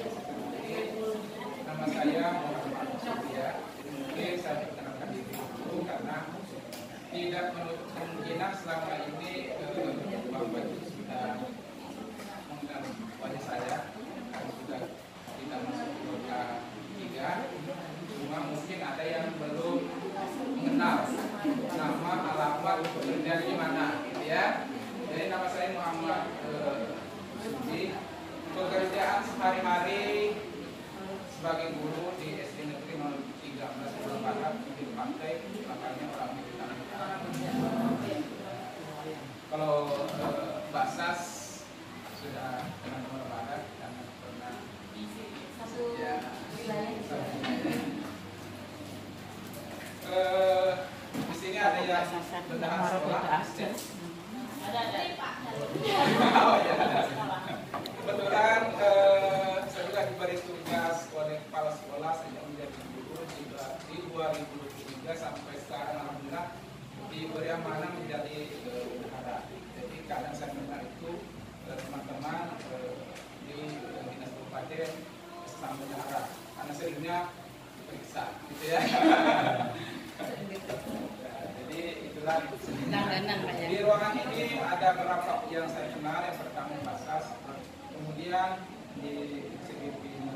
Nama saya Muhammad Surya. Mungkin saya perkenalkan diri dulu karena tidak menutup kemungkinan selama ini Bapak itu sudah mengenal wajah saya dan sudah kita masuk ke kota 3. Cuma mungkin ada yang belum mengenal nama, alamat, pekerjaan di mana, gitu ya. Jadi nama saya Muhammad Surya. Pekerjaan sehari-hari sebagai guru di SD Negeri 13 Pulau Barat di Pantai, makanya orang di Kalau Basas sudah dengan Pulau Barat karena pernah ya, di sini ada yang bendahara sekolah. Oh, ya, ada. Kebetulan saya juga diberi tugas oleh kepala sekolah sejak menjadi guru di 2023 sampai sekarang alhamdulillah diberi amanah menjadi bendahara. Jadi kadang saya mendengar itu teman-teman di dinas kabupaten sama bendahara karena seringnya diperiksa, gitu ya. Jadi itulah di ruangan ini ada beberapa yang saya kenal. Yang pertama Basas, kemudian di segi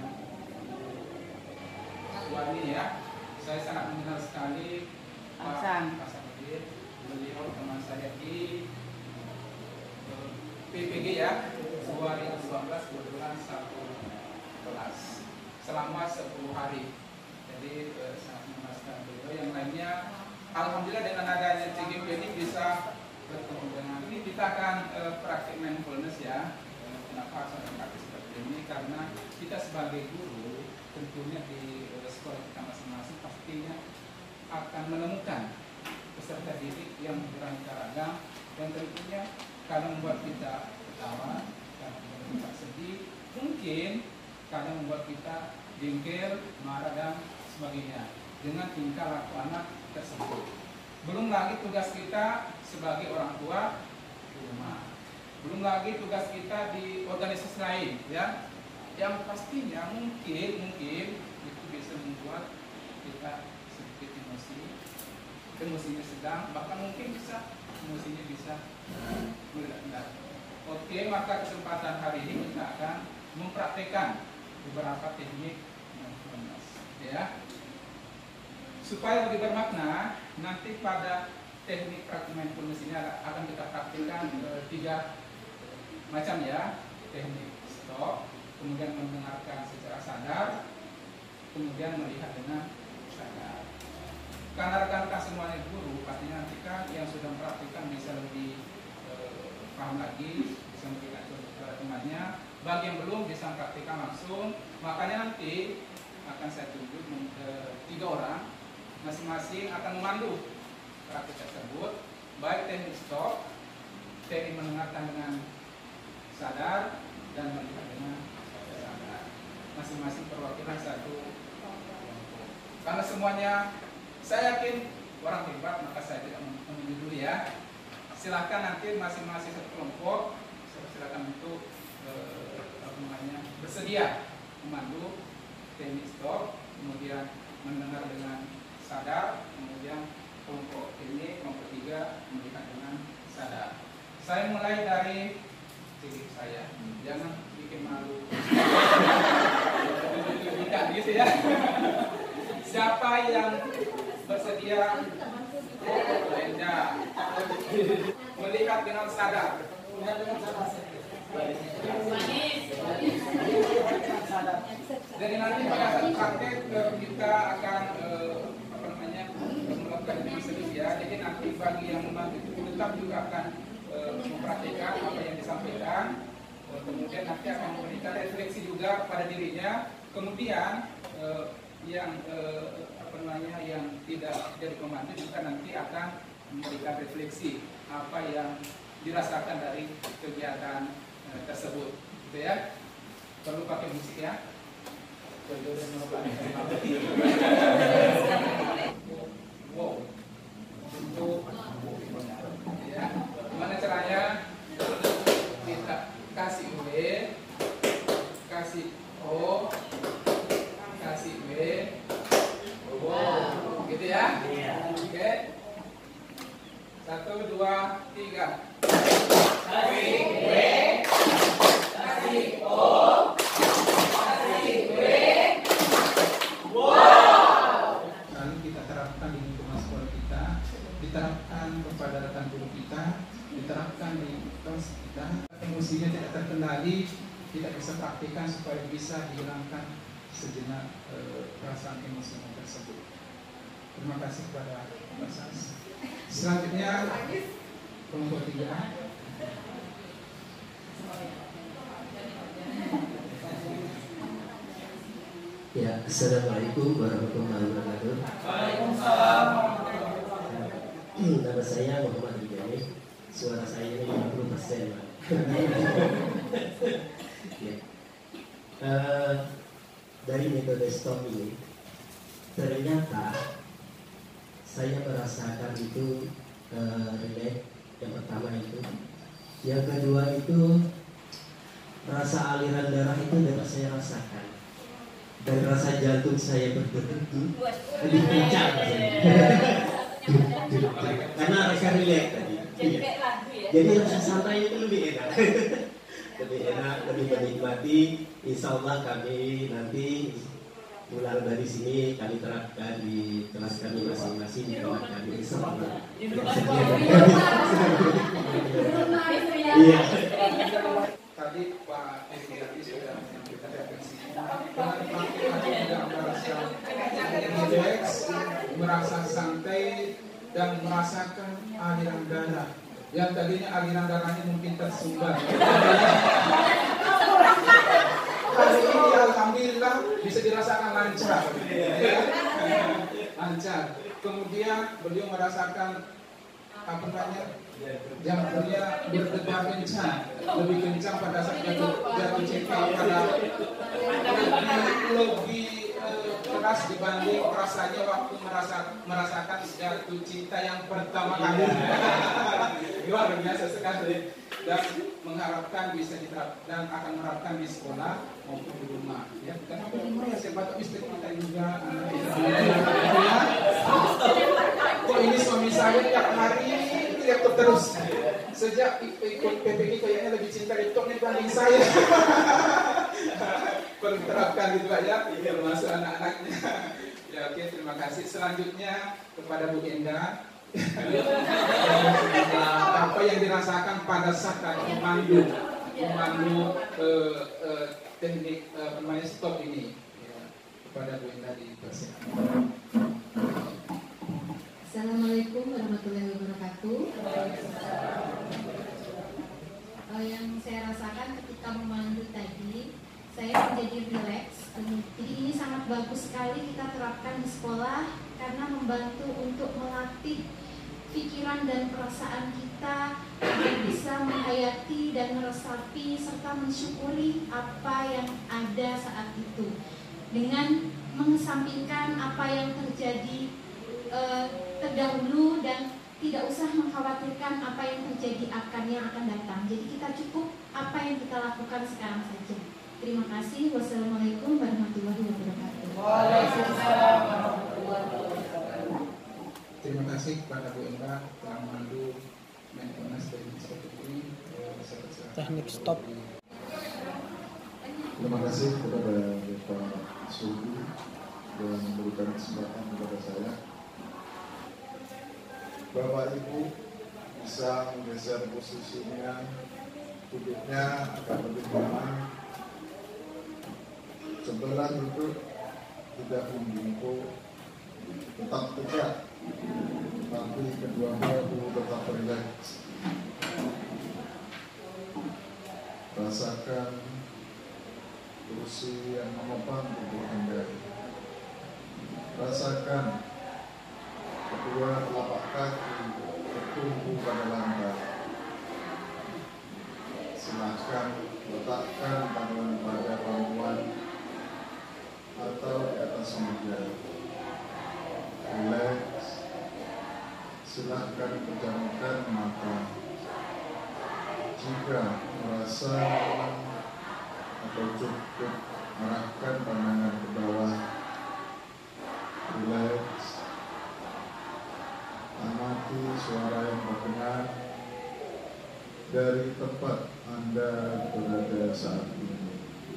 suami ya, saya sangat mengenal sekali Pak Hasanuddin. Beliau teman saya di PPG ya, 2012 kebetulan 1 kelas selama 10 hari. Jadi sangat memuaskan beliau. Yang lainnya alhamdulillah dengan adanya CGP ini bisa bertemu dengan ini. Kita akan praktik mindfulness ya. Kenapa saya pakai seperti ini? Karena kita sebagai guru tentunya di sekolah kita masing-masing pastinya akan menemukan peserta didik yang beraneka ragam dan tentunya kadang membuat kita ketawa, kadang membuat kita sedih, mungkin kadang membuat kita jengkel, marah dan sebagainya dengan tingkah laku anak tersebut. Belum lagi tugas kita sebagai orang tua di rumah. Belum lagi tugas kita di organisasi lain ya. Yang pastinya mungkin itu bisa membuat kita sedikit emosinya sedang, bahkan mungkin emosinya bisa meledak. Oke, maka kesempatan hari ini kita akan mempraktekkan beberapa teknik mindfulness ya. Supaya lebih bermakna, nanti pada teknik praktik mindfulness ini akan kita praktikkan 3 macam ya. Teknik stop, kemudian mendengarkan secara sadar, kemudian melihat dengan sadar. Karena rekan-rekan semuanya guru, pastinya nanti kan yang sudah mempraktikkan bisa lebih paham lagi, bisa memberikan contoh kepada temannya. Bagi yang belum bisa mempraktikkan langsung, makanya nanti akan saya tunjuk 3 orang, masing-masing akan memandu praktik tersebut, baik teknik stop, teknik mendengarkan dengan sadar, dan melihat dengan sadar. Masing-masing perwakilan satu kelompok. Karena semuanya saya yakin orang hebat, maka saya tidak menunjuk dulu ya. Silahkan nanti masing-masing satu kelompok, silakan untuk bersedia memandu teknik stop, kemudian mendengar dengan sadar, kemudian kelompok ini, kelompok 3 melihat dengan sadar. Saya mulai dari diri saya, jangan bikin malu. Tidak gitu ya. Siapa yang bersedia melihat dengan sadar? Jadi nanti pada saat praktek kita akan melakukan dengan sedia. Jadi nanti bagi yang membantu itu tetap juga akan mempraktikkan apa yang disampaikan. Kemudian nanti akan memberikan refleksi juga pada dirinya. Kemudian yang yang tidak jadi pembantu juga nanti akan memberikan refleksi apa yang dirasakan dari kegiatan tersebut, gitu ya. Perlu pakai musik ya. Wow. Untuk ya, gimana caranya? Kita kasih W, kasih O, kasih W, wow, gitu ya? Oke. 1, 2, 3. Kasih W, kasih O, kasih W, wow. Lalu kita terapkan di lingkungan sekolah kita, diterapkan kepada rekan guru kita, diterapkan di kelas kita. Emosinya tidak terkendali, tidak bisa praktikan supaya bisa dihilangkan sejenak perasaan emosi tersebut. Terima kasih kepada Pak Sas. Selanjutnya kelompok 3.
Ya, assalamualaikum warahmatullahi wabarakatuh.
Waalaikumsalam.
Nama saya Muhammad Wijaya. Suara saya ini 50%. Ya. Dari metode stop ini, ternyata saya merasakan itu relate. Yang pertama itu, yang kedua itu rasa aliran darah itu dapat saya rasakan. Dan rasa jantung saya berdetak lebih kencang karena rasa relax tadi. Jadi rasa santai itu lebih enak, lebih menikmati. Insya Allah kami nanti pulang dari sini kami terapkan di kelas kami masing-masing di kamar kami. Insya Allah. Iya.
Tadi Pak Edi sudah menyampaikan refleksi. Tidak merasa santai dan merasakan aliran darah. Yang tadinya aliran darahnya mungkin tersumbat. Hari ini alhamdulillah bisa dirasakan lancar. Lancar. Kemudian beliau merasakan jantungnya berdebar kencang, lebih kencang pada saat jatuh cinta, pada lebih keras dibanding rasanya waktu merasakan jatuh cinta yang pertama kali. Luar biasa sekali. Dan mengharapkan bisa diterapkan dan akan menerapkan di sekolah maupun di rumah. Ya, karena ya siapa tahu istri kita juga kok ini suami saya tiap hari laptop terus. Sejak ikut PPI kayaknya lebih cinta laptop dibanding saya. Perlu diterapkan gitu ya, termasuk anak-anaknya. Ya oke, terima kasih. Selanjutnya kepada Bu Enda. Apa yang dirasakan pada saat memandu teknik pemain stop ini ya, kepada Bu Enda di persiapan.
Assalamualaikum warahmatullahi wabarakatuh. Yang saya rasakan ketika memandu tadi, saya menjadi rileks. Jadi ini sangat bagus sekali kita terapkan di sekolah karena membantu untuk melatih pikiran dan perasaan kita agar bisa menghayati dan meresapi serta mensyukuri apa yang ada saat itu dengan mengesampingkan apa yang terjadi terdahulu dan tidak usah mengkhawatirkan apa yang terjadi yang akan datang. Jadi kita cukup apa yang kita lakukan sekarang saja. Terima kasih. Wassalamualaikum warahmatullahi wabarakatuh.
Waalaikumsalam warahmatullahi wabarakatuh.
Terima kasih kepada Bu Indra telah memandu Menkonas dari seperti ini.
Teknik stop.
Terima kasih kepada Bapak Sugi yang memberikan kesempatan kepada saya. Bapak Ibu bisa menggeser posisinya, duduknya agar lebih nyaman. Sebelah duduk tidak membungkuk, tetap tegak, tapi kedua bahu tetap rileks. Rasakan kursi yang menopang tubuh Anda. Rasakan kedua telapak kaki bertumpu pada lantai. Silakan letakkan tangan pada bangkuan atau di atas meja. Relax. Silakan pejamkan mata. Jika merasa lelah atau cukup, arahkan pandangan ke bawah. Relax. Amati suara yang terdengar dari tempat Anda berada saat ini.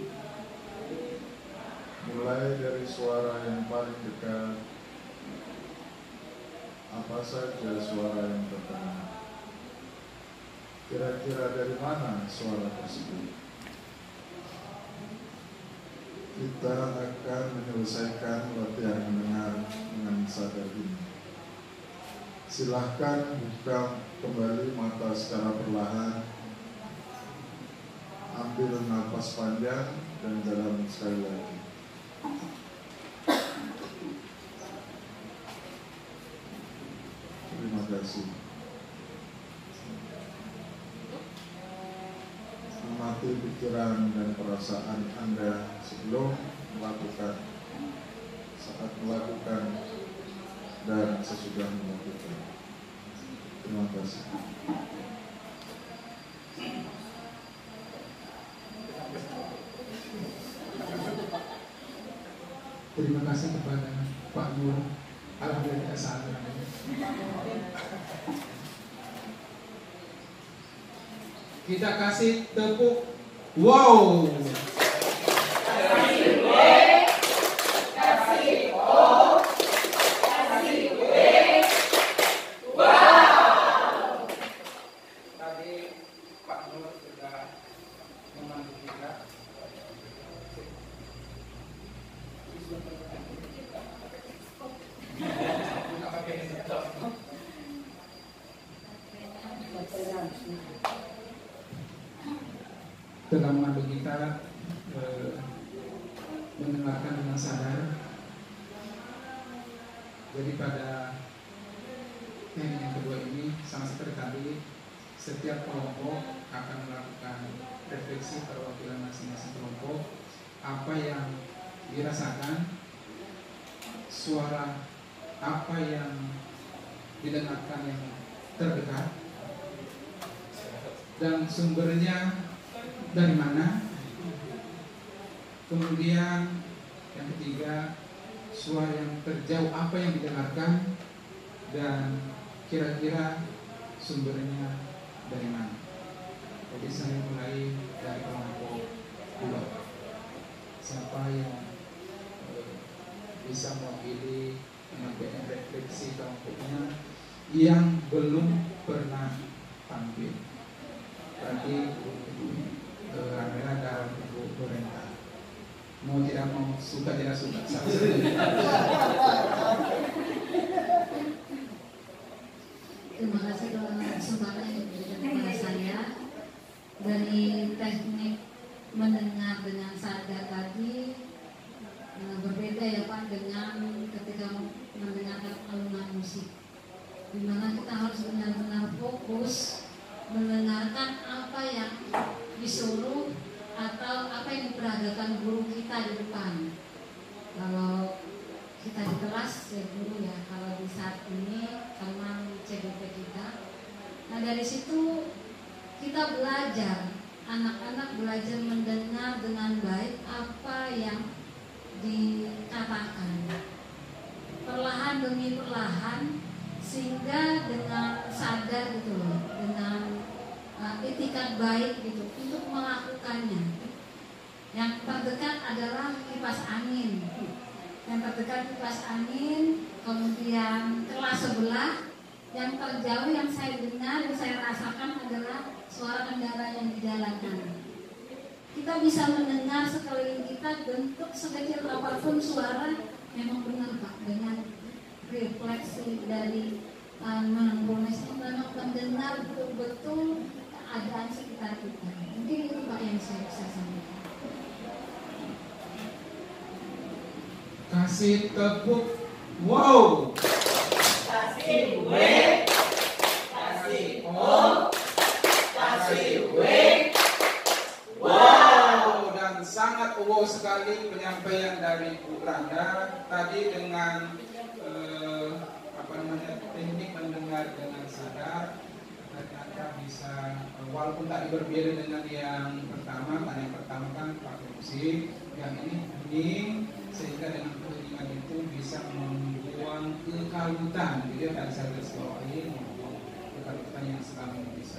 Mulai dari suara yang paling dekat, apa saja suara yang terdengar. Kira-kira dari mana suara tersebut? Kita akan menyelesaikan latihan mendengar dengan sadar ini. Silahkan buka kembali mata secara perlahan. Ambil nafas panjang dan dalam sekali lagi. Terima kasih. Amati pikiran dan perasaan Anda sebelum melakukan, saat melakukan, dan sesudah melakukan. Terima kasih.
Terima kasih kepada Pak Nur. Alhamdulillah saat ini. Kita kasih tepuk wow. Telah memandu kita mendengarkan dengan sadar. Jadi pada teknik yang kedua ini sama seperti tadi, setiap kelompok akan melakukan refleksi perwakilan masing-masing kelompok, apa yang dirasakan, suara apa yang didengarkan yang terdekat, dan sumbernya dari mana. Kemudian yang ketiga, suara yang terjauh apa yang didengarkan dan kira-kira sumbernya dari mana. Jadi saya mulai dari kelompok 2. Siapa yang bisa mewakili menyampaikan refleksi kelompoknya yang belum pernah tampil. Berarti kamera dalam ibu perintah. Mau tidak mau, suka tidak suka.
Terima kasih kesempatan yang diberikan kepada saya. Dari teknik mendengar dengan sadar tadi berbeda ya Pak dengan ketika mendengarkan alunan musik, dimana kita harus benar-benar fokus mendengarkan apa yang disuruh atau apa yang diperagakan guru kita di depan. Kalau kita di kelas ya guru ya, kalau di saat ini teman CBP kita. Nah dari situ kita belajar, anak-anak belajar mendengar dengan baik apa yang dikatakan. Perlahan demi perlahan itikat baik gitu untuk melakukannya. Yang terdekat adalah kipas angin. Yang terdekat kipas angin, kemudian kelas sebelah. Yang terjauh yang saya dengar, yang saya rasakan adalah suara kendaraan yang di jalanan. Kita bisa mendengar sekeliling kita, bentuk sekecil apapun suara, memang benar Pak, dengan refleksi dari memang mendengar betul-betul keadaan sekitar kita. Mungkin itu Pak yang saya bisa sampaikan.
Kasih tepuk, wow.
Kasih W, kasih O, kasih W.
Wow, dan sangat wow sekali penyampaian dari Bu Randa tadi dengan teknik mendengar dengan sadar. Ternyata bisa walaupun tadi berbeda dengan yang pertama, karena yang pertama kan pakai musik, yang ini hening, sehingga dengan keheningan itu bisa membuang kekalutan. Jadi tadi saya garisbawahi membuang kekalutan yang selama ini bisa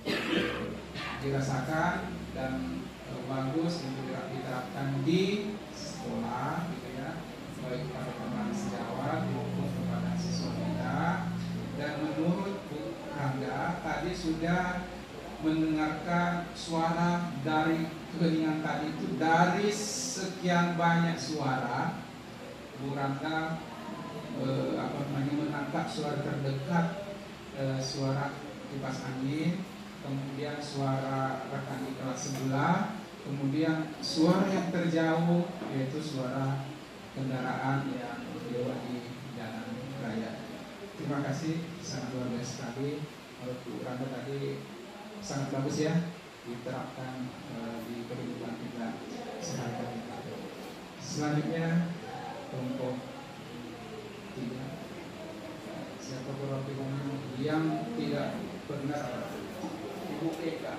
dirasakan dan bagus untuk diterapkan di sekolah, gitu ya, baik pada teman sejawat maupun kepada siswa kita. Dan menurut Bu Randa tadi sudah mendengarkan suara dari keheningan tadi itu, dari sekian banyak suara Bu Randa menangkap suara terdekat, suara kipas angin, kemudian suara rekan di kelas sebelah, kemudian suara yang terjauh yaitu suara kendaraan yang berlewat di jalan raya. Terima kasih, sangat luar biasa sekali. Menurut Bu Randa tadi sangat bagus ya, diterapkan di kehidupan kita sehari-hari. Selanjutnya kelompok 3, siapa perwakilannya yang tidak benar? Ibu Eka.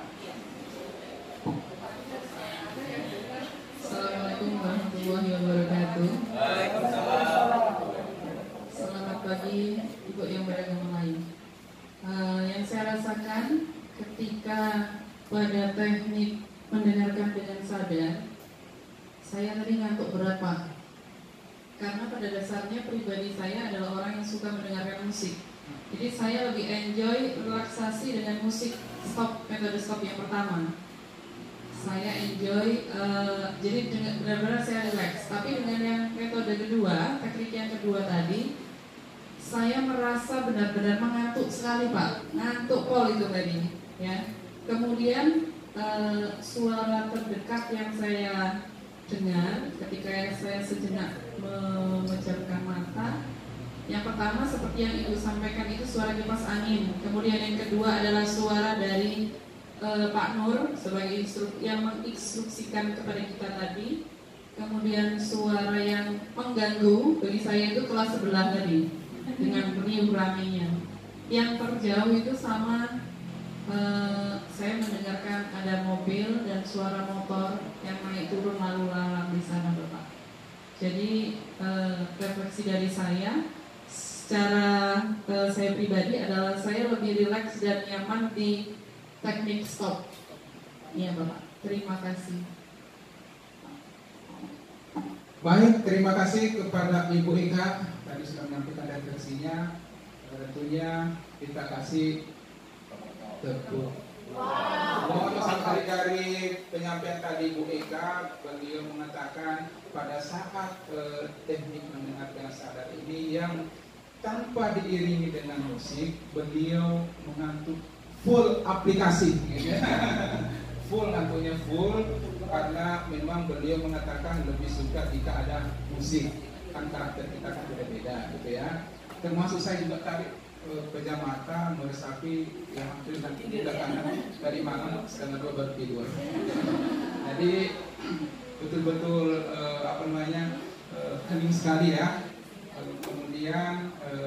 Assalamualaikum warahmatullahi wabarakatuh. Selamat pagi Ibu yang beragama lain. Yang saya rasakan ketika pada teknik mendengarkan dengan sadar, saya tadi ngantuk berat Pak. Karena pada dasarnya pribadi saya adalah orang yang suka mendengarkan musik. Jadi saya lebih enjoy relaksasi dengan musik stop, metode stop yang pertama. Saya enjoy, jadi benar-benar saya relax. Tapi dengan yang metode kedua, teknik yang kedua tadi, saya merasa benar-benar mengantuk sekali Pak, ngantuk pol itu tadi, ya. Kemudian suara terdekat yang saya dengar ketika saya sejenak memejamkan mata, yang pertama seperti yang Ibu sampaikan itu suara kipas angin. Kemudian yang kedua adalah suara dari Pak Nur sebagai yang menginstruksikan kepada kita tadi. Kemudian suara yang mengganggu bagi saya itu kelas sebelah tadi dengan beriuh ramenya. Yang terjauh itu sama saya mendengarkan ada mobil dan suara motor yang naik turun lalu lalang di sana Bapak. Jadi refleksi dari saya secara saya pribadi adalah saya lebih rileks dan nyaman di teknik stop. Iya Bapak, terima kasih.
Baik, terima kasih kepada Ibu Eka tadi sudah menyampaikan refleksinya. Tentunya kita kasih tepuk. Mohon sekali dari penyampaian tadi Bu Eka, beliau mengatakan pada saat teknik mendengar dengan sadar ini yang tanpa diiringi dengan musik, beliau mengantuk full aplikasi, full ngantuknya full, karena memang beliau mengatakan lebih suka jika ada musik, kan karakter kita kan beda-beda gitu ya. Termasuk saya juga tadi pejam mata meresapi yang hampir nanti di belakangan dari malam setengah 2 baru tidur. Jadi betul-betul hening sekali ya. Kemudian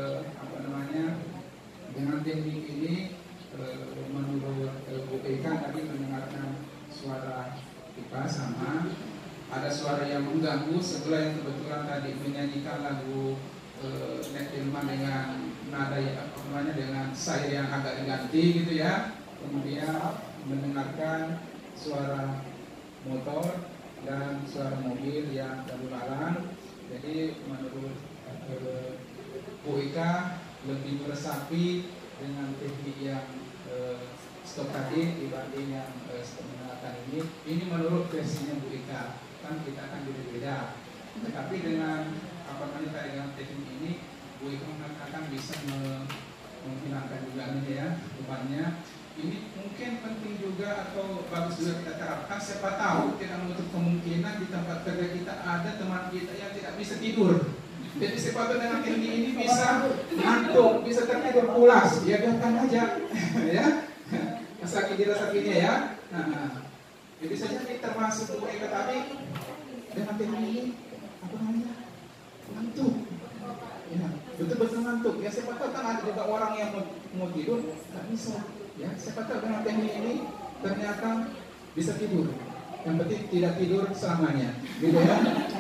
dengan teknik ini menurut Bu Eka tadi mendengarkan suara kipas sama ada suara yang mengganggu sebelah yang kebetulan tadi menyanyikan lagu Nek Ilman dengan nada yang dengan saya yang agak diganti gitu ya. Kemudian mendengarkan suara motor dan suara mobil yang lalu lalang. Jadi menurut Bu Ika lebih meresapi dengan teknik yang stop tadi dibanding yang stop mendengarkan ini. Ini menurut versinya Bu Ika, kan kita akan beda-beda. Tetapi dengan dengan teknik ini Bu Ika mengatakan bisa menghilangkan juga ini ya bebannya. Ini mungkin penting juga atau bagus juga kita terapkan. Siapa tahu tidak menutup kemungkinan di tempat kerja kita ada teman kita yang tidak bisa tidur. Jadi siapa tahu dengan teknik ini bisa ngantuk, bisa tertidur pulas. Ya biarkan aja, ya. Sakit dirasakinya ya. Nah, jadi saja ini termasuk Bu Eka tadi dengan teknik ini apa namanya ngantuk. Ya, betul-betul ngantuk. Ya siapa tahu kan ada juga orang yang mau tidur nggak bisa. Ya, siapa tahu dengan teknik ini ternyata bisa tidur. Yang penting tidak tidur selamanya, gitu ya.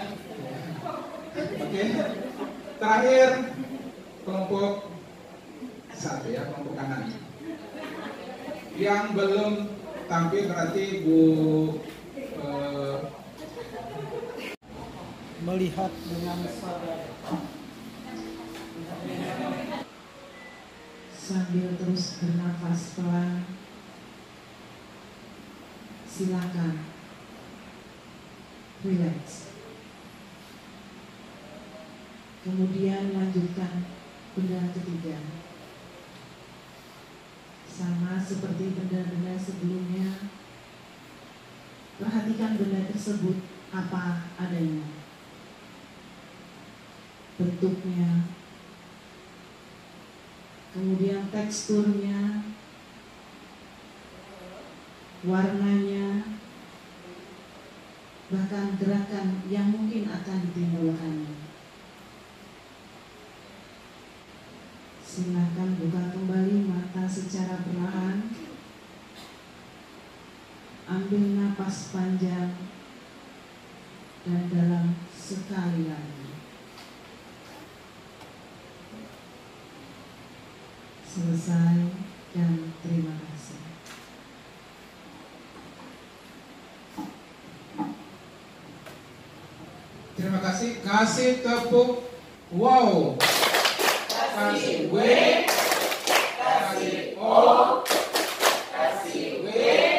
Oke. Terakhir kelompok 1 ya, kelompok kanan. Yang belum tampil berarti Bu
melihat dengan sadar.
Sambil terus bernafas pelan, silakan relax. Kemudian lanjutkan benda ketiga. Sama seperti benda-benda sebelumnya, perhatikan benda tersebut apa adanya, bentuknya, kemudian teksturnya, warnanya, bahkan gerakan yang mungkin akan ditimbulkannya. Silakan buka kembali mata secara perlahan. Ambil napas panjang dan dalam sekali lagi. Selesai dan terima kasih.
Terima kasih. Kasih tepuk wow. Kasih W, kasih O, kasih W.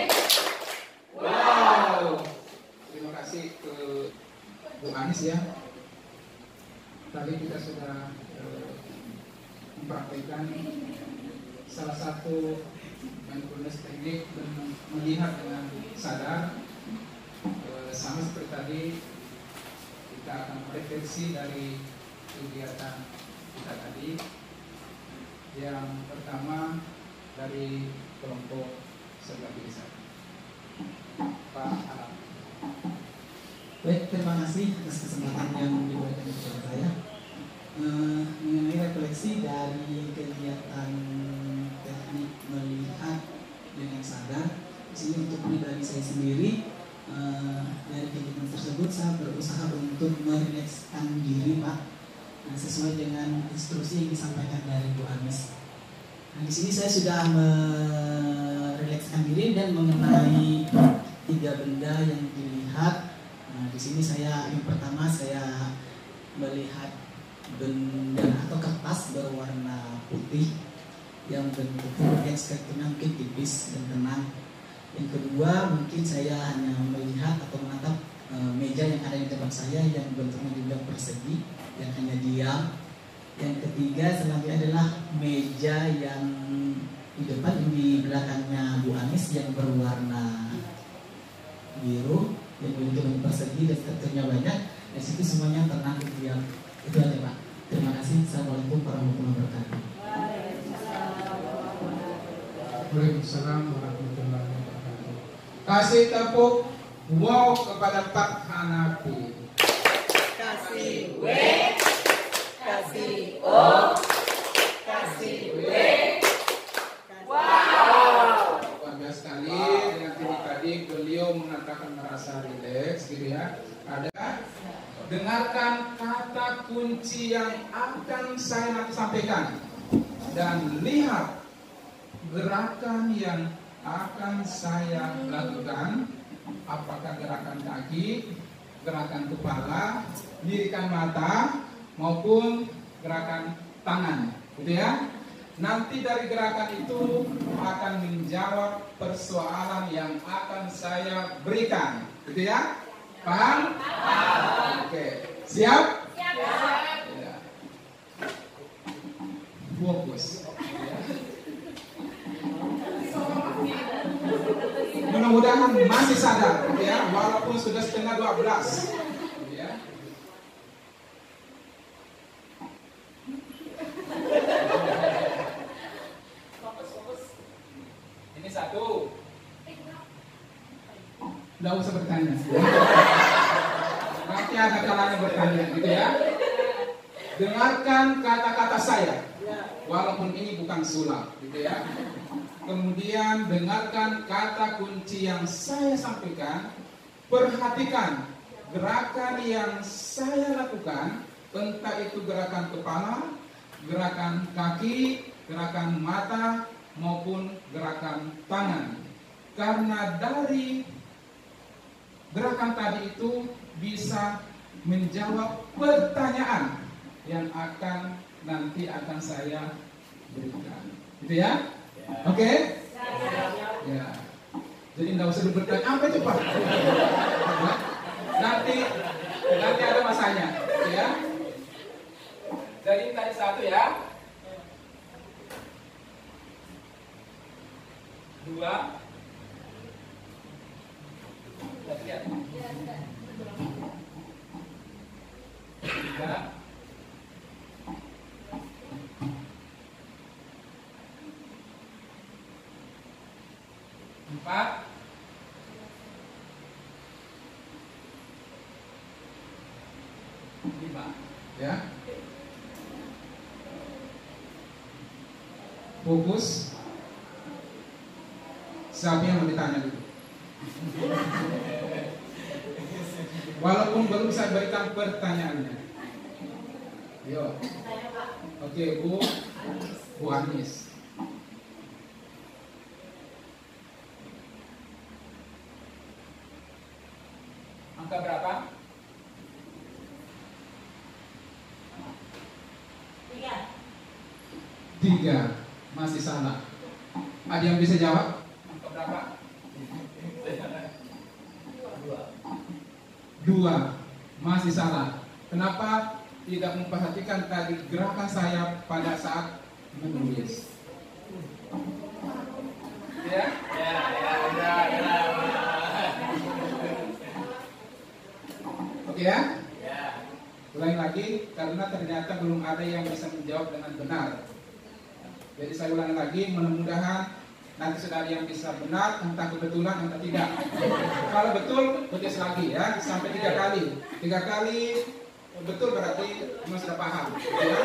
Wow. Terima kasih ke Bu Anis ya. Tadi kita sudah mempraktikkan salah satu mindfulness teknik melihat dengan sadar. Sama seperti tadi kita akan refleksi dari kegiatan kita tadi. Yang pertama dari kelompok sebelah kiri saya, Pak Alam.
Baik, terima kasih atas kesempatan yang diberikan kepada saya. Mengenai refleksi dari kegiatan teknik melihat dengan sadar, di sini untuk pribadi saya sendiri, dari kegiatan tersebut saya berusaha untuk merilekskan diri, Pak. Nah, sesuai dengan instruksi yang disampaikan dari Bu Anis. Nah, di sini saya sudah merilekskan diri dan mengenai 3 benda yang dilihat. Nah, di sini saya yang pertama saya melihat benda atau kertas berwarna putih yang bentuknya spektrumnya mungkin tipis dan tenang. Yang kedua mungkin saya hanya melihat atau menatap meja yang ada di depan saya yang bentuknya juga persegi, yang hanya diam. Yang ketiga selanjutnya adalah meja yang di depan, di belakangnya Bu Anis yang berwarna biru, yang bentuknya persegi dan strukturnya banyak. Di situ semuanya tenang dan diam. Itu aja Pak. Terima kasih. Assalamualaikum warahmatullahi wabarakatuh.
Waalaikumsalam warahmatullahi wabarakatuh. Kasih tepuk wow kepada Pak Hanafi.
Kasih W, kasih O, kasih W. Wow.
Luar biasa sekali. Dengan teknik tadi beliau mengatakan merasa rileks, gitu ya. Ada dengarkan kata kunci yang akan saya nanti sampaikan dan lihat gerakan yang akan saya lakukan, apakah gerakan kaki, gerakan kepala, lirikan mata, maupun gerakan tangan, gitu ya. Nanti dari gerakan itu akan menjawab persoalan yang akan saya berikan, gitu ya. Paham? Paham. Oke, siap? Siap. Ya. Fokus. Mudah-mudahan masih sadar, ya, walaupun sudah setengah 12, ya. Ini satu. Nggak usah bertanya. Nanti ada kalanya bertanya, gitu ya. Dengarkan kata-kata saya, walaupun ini bukan sulap, gitu ya. Kemudian dengarkan kata kunci yang saya sampaikan. Perhatikan gerakan yang saya lakukan, entah itu gerakan kepala, gerakan kaki, gerakan mata, maupun gerakan tangan. Karena dari gerakan tadi itu bisa menjawab pertanyaan yang nanti akan saya berikan. Gitu ya? Oke? Ya. Jadi nggak usah bertanya apa itu Pak. Nanti ada masanya, ya. Jadi tadi satu ya. 2. Lihat. 3. 4. 5. Ya. Fokus. Siapa yang mau ditanya dulu? Walaupun belum saya berikan pertanyaannya. Yo. Oke, Bu Anis. Angka berapa? 3. Masih salah. Ada yang bisa jawab? Angka berapa? 2. Masih salah. Kenapa tidak memperhatikan tadi gerakan saya pada saat menulis? Ya? Ya. Oke ya? Ulangi lagi, karena ternyata belum ada yang bisa menjawab dengan benar. Jadi saya ulangi lagi, mudah-mudahan nanti sudah ada yang bisa benar, entah kebetulan, entah tidak. Kalau betul, tulis lagi ya, sampai 3 kali. 3 kali betul berarti memang sudah paham. Ya?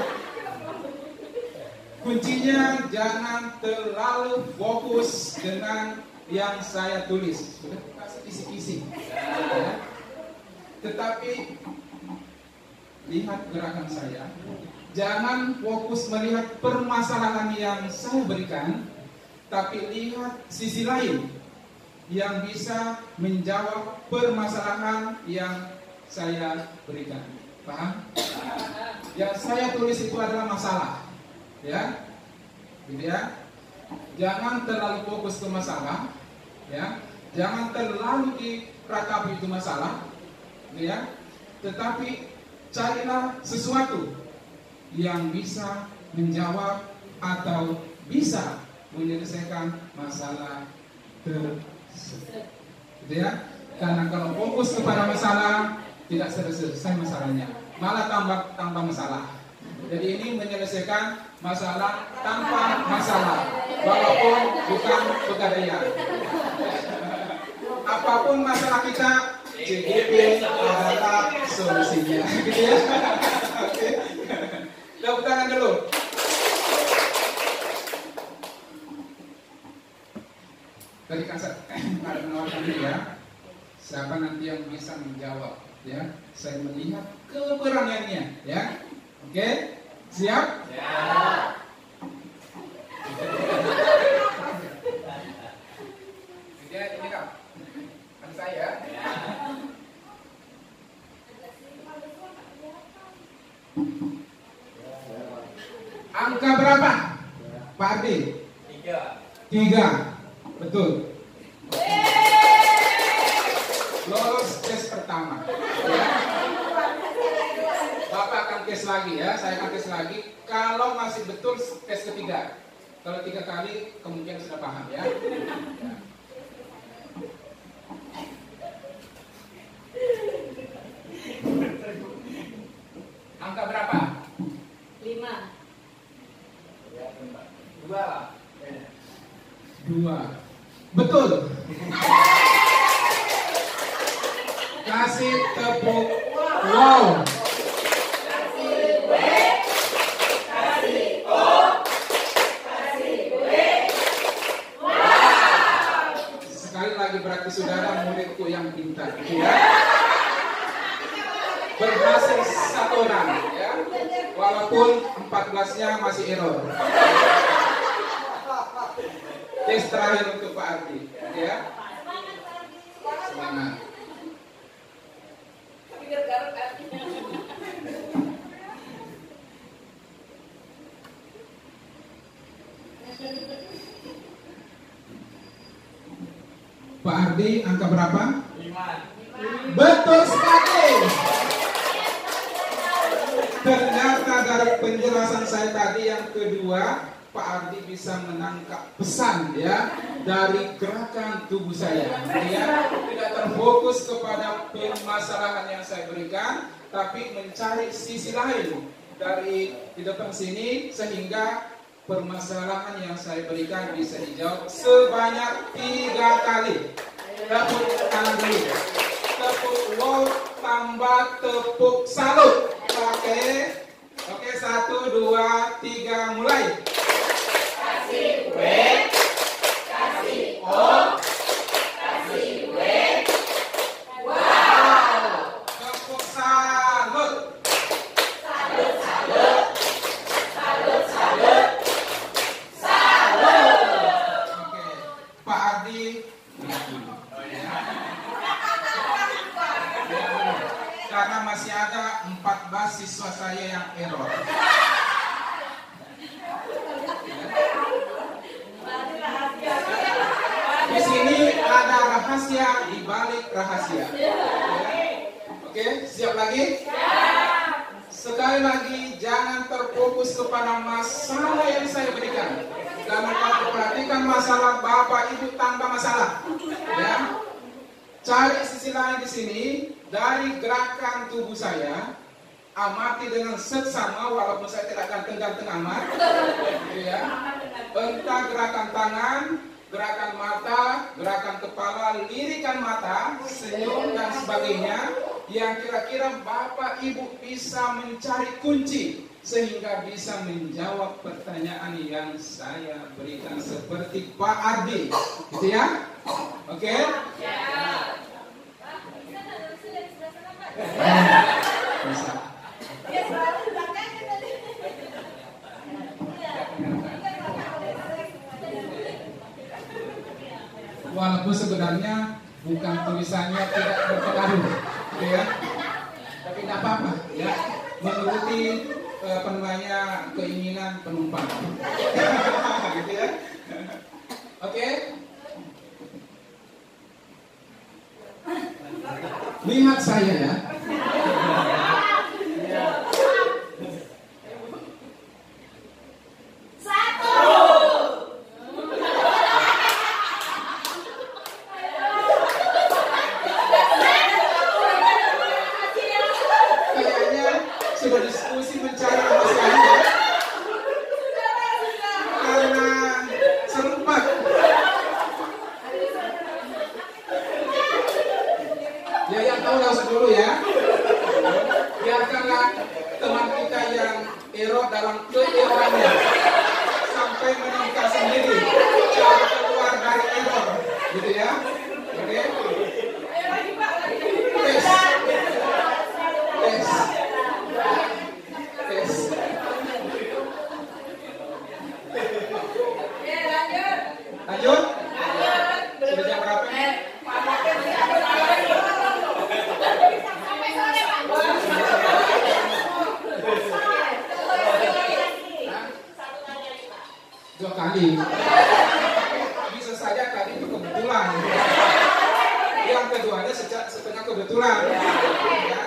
Kuncinya jangan terlalu fokus dengan yang saya tulis. Sudah kasih kisi-kisi. Ya? Tetapi lihat gerakan saya. Jangan fokus melihat permasalahan yang saya berikan, tapi lihat sisi lain yang bisa menjawab permasalahan yang saya berikan. Paham? Yang saya tulis itu adalah masalah, ya, gitu ya. Jangan terlalu fokus ke masalah, ya. Jangan terlalu diratapi itu masalah, gitu ya. Tetapi carilah sesuatu yang bisa menjawab atau bisa menyelesaikan masalah tersebut, gitu ya. Karena kalau fokus kepada masalah tidak selesai masalahnya, malah tambah masalah. Jadi ini menyelesaikan masalah tanpa masalah, walaupun bukan pegadaian. Apapun masalah kita, CGP adalah solusinya, gitu ya. Oke. Tepuk tangan dulu. Tadi kan saya ada menawarkan diri ya. Siapa nanti yang bisa menjawab, ya? Saya melihat keberaniannya, ya. Oke, siap? Siap. Pak Ardi? 3. Betul. Lolos tes pertama. Ya. Bapak akan tes lagi ya, saya akan tes lagi. Kalau masih betul tes ketiga. Kalau 3 kali kemungkinan sudah paham ya. Angka berapa?
5.
2. Betul. Kasih tepuk wow.
Kasih W, kasih O, kasih W. Wow.
Sekali lagi berarti saudara muridku yang pintar, ya. Berhasil 1 orang, ya. Walaupun 14-nya masih error. Tes terakhir untuk Pak Ardi, ya. Semangat. Pak Ardi, angka berapa? 5. Betul sekali. Ternyata dari penjelasan saya tadi yang kedua, Pak Ardi bisa menangkap pesan ya dari gerakan tubuh saya. Dia tidak terfokus kepada permasalahan yang saya berikan, tapi mencari sisi lain dari di depan sini sehingga permasalahan yang saya berikan bisa dijawab sebanyak 3 kali. Tepuk tangan dulu. Tepuk wow tambah tepuk salut. Oke. Oke, 1, 2, 3 mulai.
Kasih W, kasih O, kasih W. Wow.
Tepuk salut.
Salut, salut. Salut, salut. Salut.
Oke, Pak Ardi. Karena masih ada 14 siswa saya yang error. Di sini ada rahasia di balik rahasia. Oke, siap lagi? Sekali lagi jangan terfokus kepada masalah yang saya berikan. Karena kalau perhatikan masalah Bapak Ibu tanpa masalah. Ya. Cari sisi lain di sini dari gerakan tubuh saya. Amati dengan seksama walaupun saya tidak akan ganteng amat. Ya. Entah gerakan tangan, gerakan mata, gerakan kepala, lirikan mata, senyum dan sebagainya yang kira-kira Bapak Ibu bisa mencari kunci sehingga bisa menjawab pertanyaan yang saya berikan seperti Pak Ardi, gitu ya? Oke? Bisa. Walaupun sebenarnya bukan tulisannya tidak berpengaruh, gitu ya. Tapi tidak apa-apa, ya. Menuruti keinginan penumpang, gitu ya. Oke. Lihat saya ya. Kayaknya sudah diskusi mencari masalah. 2 kali. Bisa saja tadi itu kebetulan. Yang keduanya setengah kebetulan. Ya.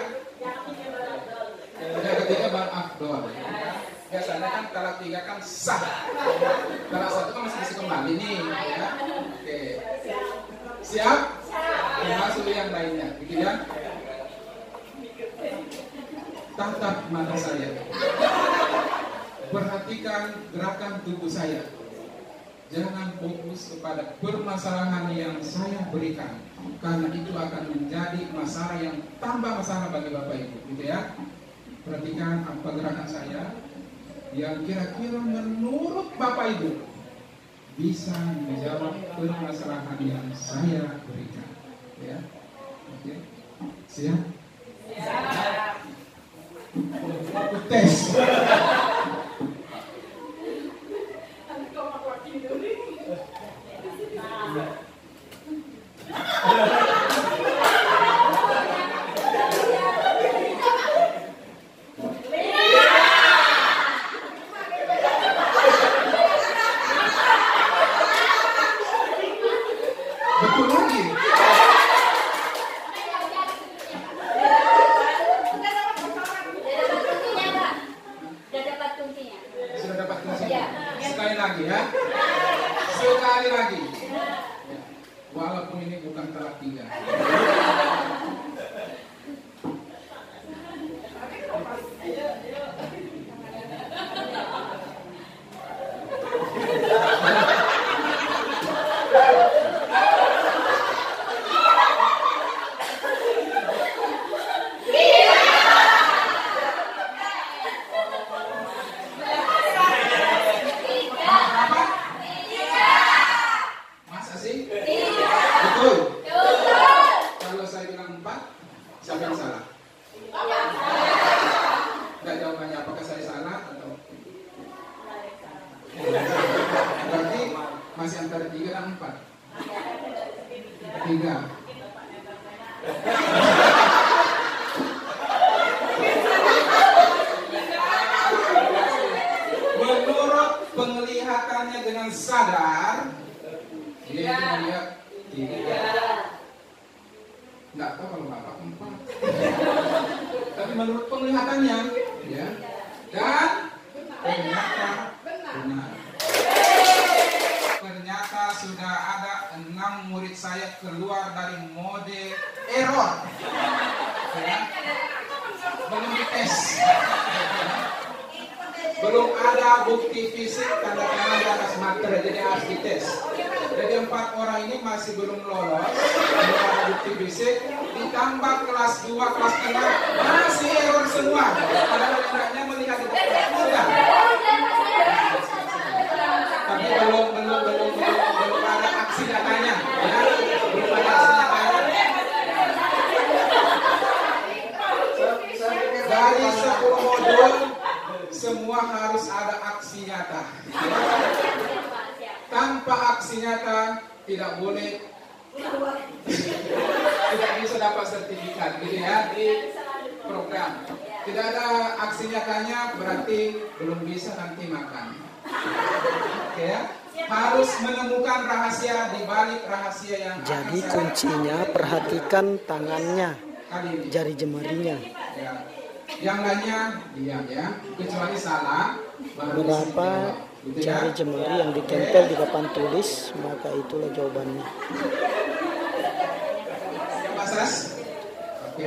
Yang ketiga baru afdol. Biasanya kan talak 3 kan sah. Talak 1 kan masih bisa kembali nih. Ya. Oke. Siap? Masuk yang lainnya. Begitu ya? Tatap mata saya. Perhatikan gerakan tubuh saya. Jangan fokus kepada permasalahan yang saya berikan, karena itu akan menjadi masalah yang tambah masalah bagi Bapak Ibu, gitu ya. Perhatikan apa gerakan saya yang kira-kira menurut Bapak Ibu bisa menjawab permasalahan yang saya berikan, ya. Oke, siap? Siap. Tes. Betul lagi. Sudah dapat kuncinya. Sekali lagi ya. Sekali lagi. Ya. Walaupun ini bukan talak 3. Masa sih? Betul. Kalau saya bilang 4, siapa yang salah? Enggak jawabannya, apakah saya salah atau? Berarti masih antara 3 dan 4. 3. Menurut penglihatannya dengan sadar, dia melihat 3. Nggak tahu kalau Bapak 4. Tapi menurut penglihatannya, ya. Dan ternyata benar. Ternyata sudah ada 6 murid saya keluar dari mode error. Ya. Belum dites. Belum ada bukti fisik tanda tangan di atas materai, jadi harus dites. Jadi 4 orang ini masih belum lolos, belum ada bukti fisik. Ditambah kelas 2, kelas 3 masih error semua. Padahal hendaknya melihat itu sudah. Tapi belum ada aksi nyatanya, ya. Belum ada aksi nyatanya. Dari 10 modul semua harus ada aksi nyata. Tanpa aksi nyata tidak boleh, tidak bisa dapat sertifikat, gitu ya, di program. Tidak ada aksi nyatanya berarti belum bisa nanti makan. Oke ya, harus menemukan rahasia di balik rahasia yang.
Jadi kuncinya perhatikan tangannya, jari jemarinya.
Ya. Yang lainnya diam ya, kecuali salah.
Berapa jari jemari yang ditempel di papan tulis, maka itulah jawabannya.
Pak Sas? Oke.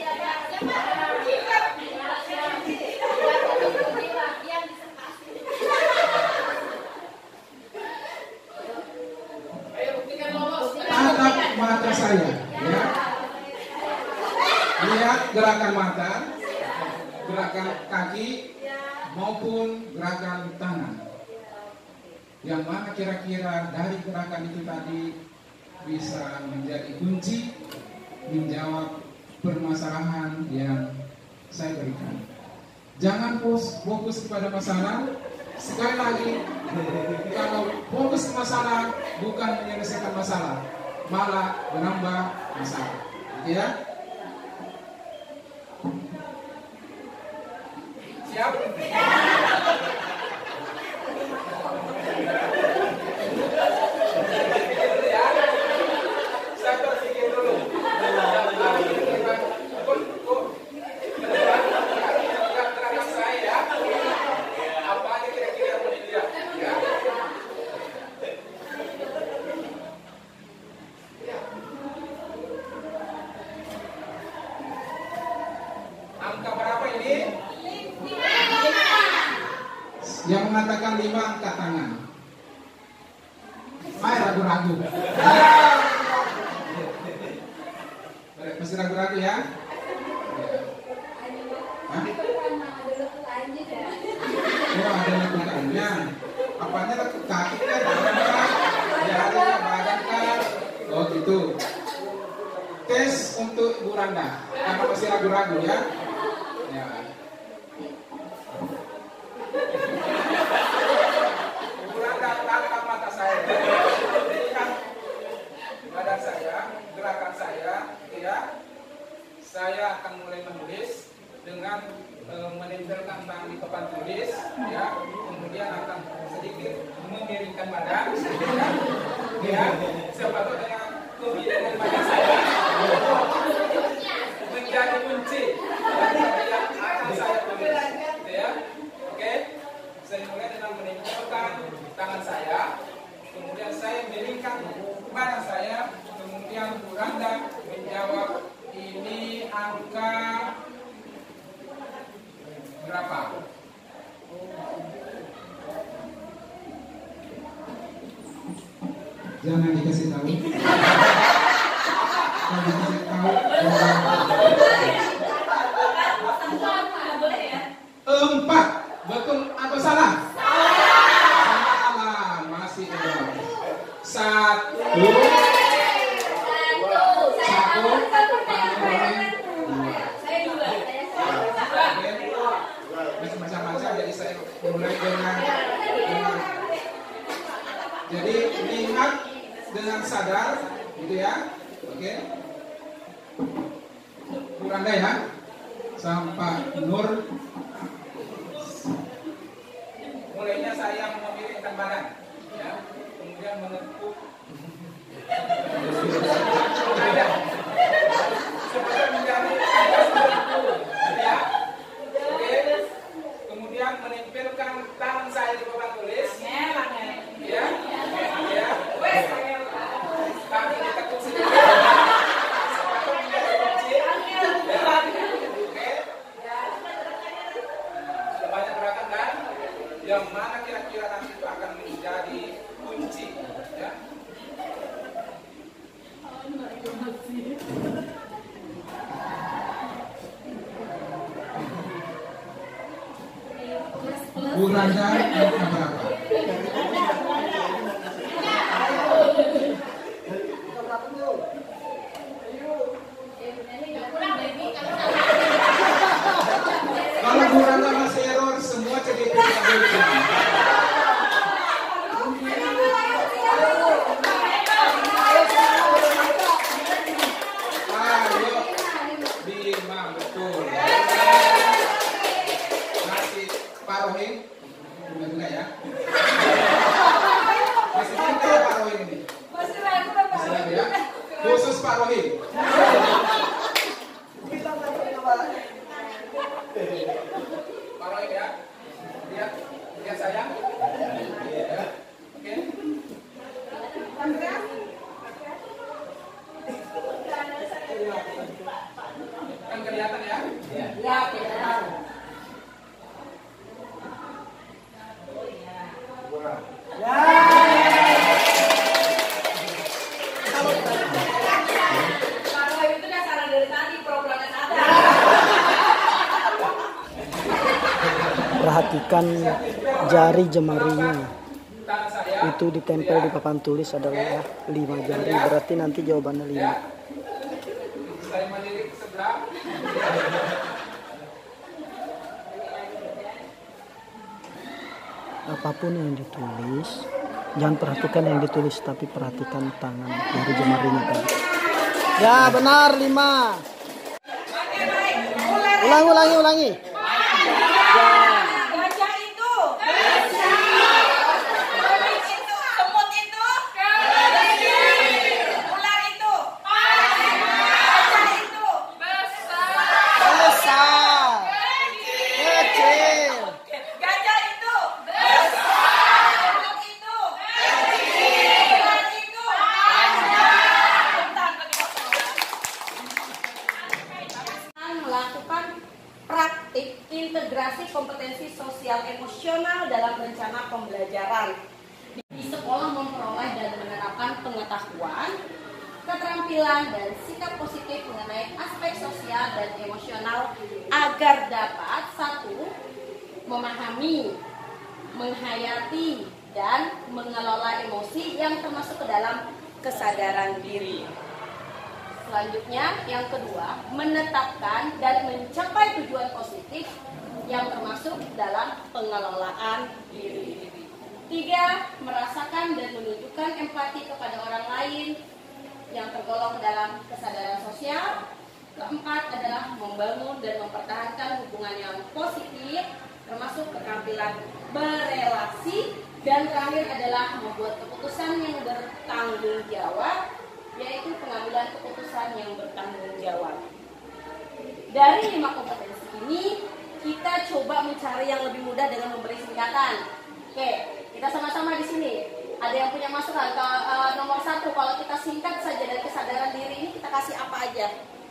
Tatap mata saya, ya. Lihat gerakan mata, gerakan kaki maupun gerakan tangan. Yang mana kira-kira dari gerakan itu tadi bisa menjadi kunci menjawab permasalahan yang saya berikan. Jangan fokus kepada masalah. Sekali lagi, kalau fokus ke masalah bukan menyelesaikan masalah, malah menambah masalah. Gitu ya? Siap? tangan. Ragu-ragu. Masih ragu-ragu ya? Hah? Oh, ada lekukannya. Apanya lekuk kaki kan? Ya, ada badan kan? Oh gitu. Tes untuk Ibu Randa. Karena masih ragu-ragu ya. Ya. Ibu Randa, tangkap mata saya. Lihat badan saya, gerakan saya, ya. Saya akan mulai menulis dengan menempelkan tangan di papan tulis, ya. Kemudian akan sedikit memiringkan badan, ya. Siapa tahu dengan kemiringan badan saya menjadi kunci yang akan saya tulis, ya. Oke, saya mulai dengan menempelkan tangan saya, kemudian saya miringkan badan saya, kemudian Bu Randa menjawab ini angka berapa? Jangan dikasih tahu. Kalau dikasih tahu. 4. Betul atau salah? Salah. Masih ada. 1. Macam-macam, jadi saya mulai dengan jadi lihat dengan sadar, gitu ya, oke. Bu Randa ya, sampai Nur. Mulainya saya memiringkan badan, ya, kemudian menekuk. Kemudian menempelkan tangan saya di papan tulis, ya, ya, kaki ditekuk sedikit, sudah banyak gerakan kan? Yang mana kira-kira nanti itu akan menjadi kunci, ya? Bu Randa angka berapa? Kalau Bu Randa masih error, semua CDP kita berikan. Ayo, 5 betul. Masih Pak Rohim, enggak ya? Masih pintar ya Pak Rohim ini? Masih ragu ya? Khusus Pak Rohim. Pak Rohim ya? Lihat saya. Oke. Kan kelihatan ya? Ya, kelihatan.
Kalau itu dasar dari tadi programnya ada.
Perhatikan jari jemarinya. Itu ditempel di papan tulis adalah 5 jari. Berarti nanti jawabannya 5.
Saya melirik sebelah.
Apapun yang ditulis, jangan perhatikan yang ditulis, tapi perhatikan tangan jari jemarinya kan. Ya benar 5. Ulangi.
Gajah itu. Semut itu. Ular itu. Gajah itu.
Besar. Kecil.
Gajah itu. Besar. Semut itu. Kecil. Ular itu. Melakukan praktik integrasi kompetensi
pengetahuan, keterampilan, dan sikap positif mengenai aspek sosial dan emosional agar dapat 1. Memahami, menghayati, dan mengelola emosi yang termasuk ke dalam kesadaran diri. Selanjutnya, yang kedua, menetapkan dan mencapai tujuan positif yang termasuk dalam pengelolaan diri. 3. Merasakan dan menunjukkan empati kepada orang lain yang tergolong dalam kesadaran sosial. 4. adalah membangun dan mempertahankan hubungan yang positif, termasuk keterampilan berelasi. Dan terakhir adalah membuat keputusan yang bertanggung jawab, yaitu pengambilan keputusan yang bertanggung jawab. Dari 5 kompetensi ini, kita coba mencari yang lebih mudah dengan memberi singkatan. Oke, kita sama-sama di sini. Ada yang punya masukan? Nomor 1, kalau kita singkat saja dari kesadaran diri ini, kita kasih apa aja?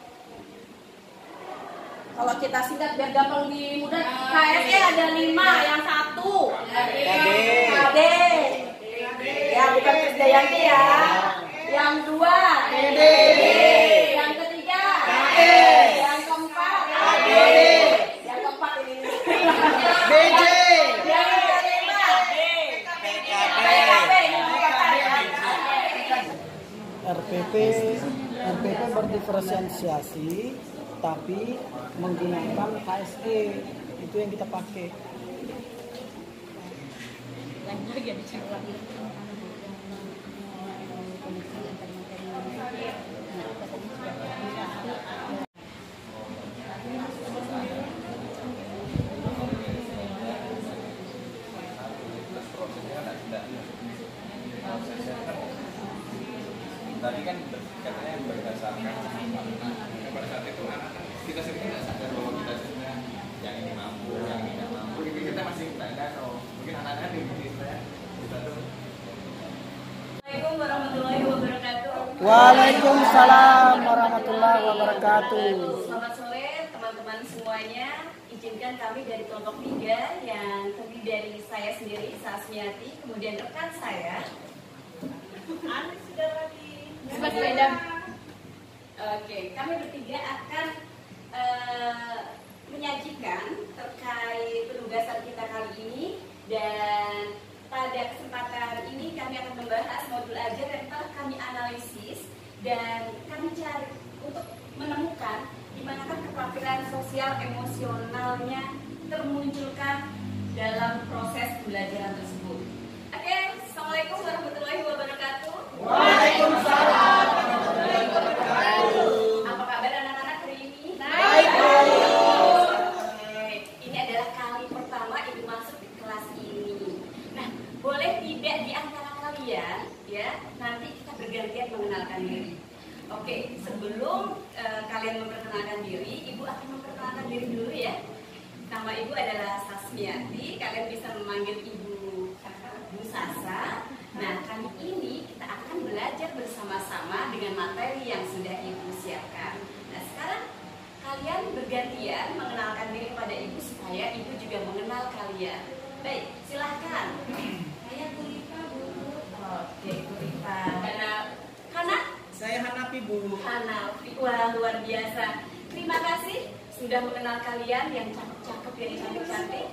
Kalau kita singkat biar gampang dimudah, KSE ada 5, yang 1 KD. Ya, bukan Krisdayanti ya. Yang 2 DD. Yang ketiga KE. Yang keempat KD. Yang keempat ini BJ. Yang kelima PKB.
RPP berdiferensiasi tapi menggunakan KSE, itu yang kita pakai.
Lagi bicara.
Tadi kan katanya berdasarkan pada saat itu kita sendiri tidak sadar bahwa kita sebenarnya yang ini mampu, yang ini tidak mampu. Kita masih tidak mungkin anak-anak di kita tuh.
Assalamualaikum warahmatullahi wabarakatuh.
Waalaikumsalam warahmatullahi wabarakatuh.
Selamat sore teman-teman semuanya. Izinkan kami dari kelompok 3 yang terdiri dari saya sendiri, Sasmiati, kemudian rekan saya Anis sudah lagi. Oke, kami bertiga akan menyajikan terkait penugasan kita kali ini, dan pada kesempatan ini kami akan membahas modul ajar yang telah kami analisis dan kami cari untuk menemukan di manakah keterampilan sosial emosionalnya termunculkan dalam proses pembelajaran tersebut. Oke, Assalamualaikum warahmatullahi wabarakatuh.
Waalaikumsalam warahmatullahi wabarakatuh.
Apa kabar anak-anak hari ini?
Baik.
Ini adalah kali pertama Ibu masuk di kelas ini. Nah, boleh tidak di antara kalian ya, nanti kita bergantian mengenalkan diri. Oke, sebelum kalian memperkenalkan diri, Ibu akan memperkenalkan diri dulu ya. Nama Ibu adalah Sasmiati, kalian bisa memanggil Ibu Bu Sasa. Nah, kali ini kita akan belajar bersama-sama dengan materi yang sudah Ibu siapkan. Nah, sekarang kalian bergantian mengenalkan diri kepada Ibu supaya Ibu juga mengenal kalian. Baik, silahkan. Saya Kulipa, Bu. Oke, Kulipa. Hana?
Saya Hanapi, Bu.
Hanapi, wah luar biasa. Terima kasih sudah mengenal kalian yang cakep-cakep, yang cantik-cantik.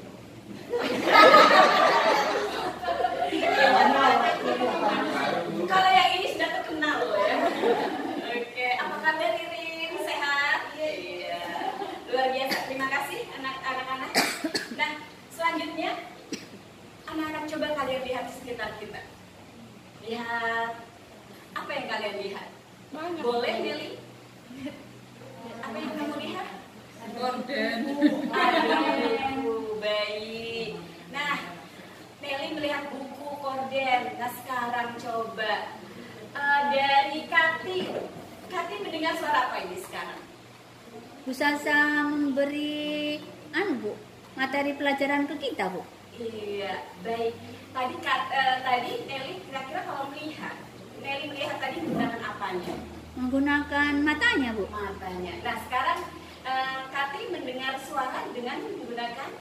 Kalau yang ini sudah terkenal loh ya. Oke, apa kabar Ririn? Sehat? Iya. Luar biasa. Terima kasih anak-anak. Nah, selanjutnya anak-anak coba kalian lihat di sekitar kita. Lihat apa yang kalian lihat? Banyak. Boleh, Nelly? Apa yang kamu lihat? Gorden. Aduh, baik. Nah, Nelly melihat buku korden. Nah, sekarang coba dari Kati. Kati mendengar suara apa ini sekarang?
Bu Sasa memberi Bu, materi pelajaran ke kita, Bu.
Iya, baik. Tadi Nelly kira-kira kalau melihat, Nelly melihat tadi menggunakan apanya?
Menggunakan matanya, Bu.
Matanya. Nah, sekarang Kati mendengar suara dengan menggunakan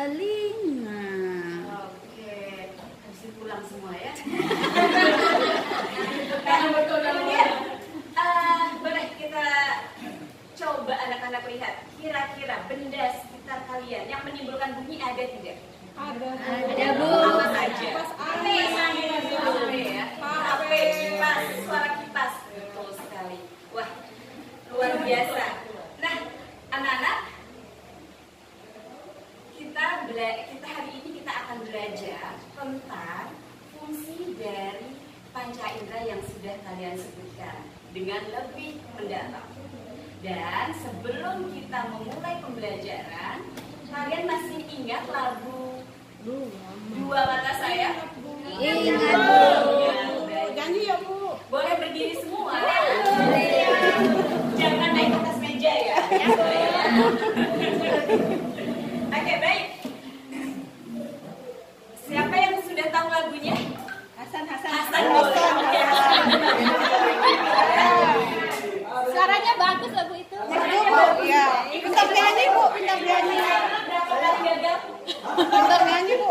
telinga.
Oke, harus pulang semua ya. Kemudian boleh kita coba anak-anak lihat kira-kira benda sekitar kalian yang menimbulkan bunyi ada tidak? Ada Bu. Apa saja? HP ya. HP, kipas, suara kipas. Betul sekali. Wah, luar biasa. Nah, anak-anak, kita hari ini kita akan belajar tentang fungsi dari panca indera yang sudah kalian sebutkan dengan lebih mendalam. Dan sebelum kita memulai pembelajaran, kalian masih ingat lagu Dua Mata Saya? Ingat Bu.
Janji ya Bu.
Boleh berdiri semua. Jangan naik atas meja ya. Oke, baik. Siapa yang sudah tahu lagunya? Hasan boleh. Oke.
Suaranya bagus lagu itu.
Iya. Pintar nyanyi Bu, pintar nyanyi. Pintar nyanyi Bu.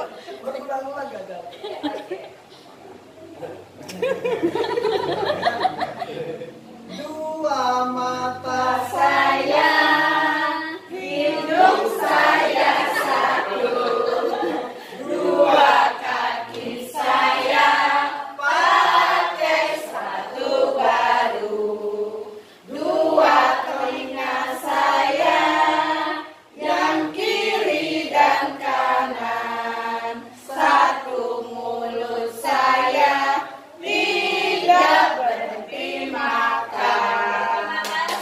Dua mata saya, hidung saya satu, dua kaki saya pakai sepatu baru, dua telinga saya yang kiri dan kanan, satu mulut saya tidak berhenti makan.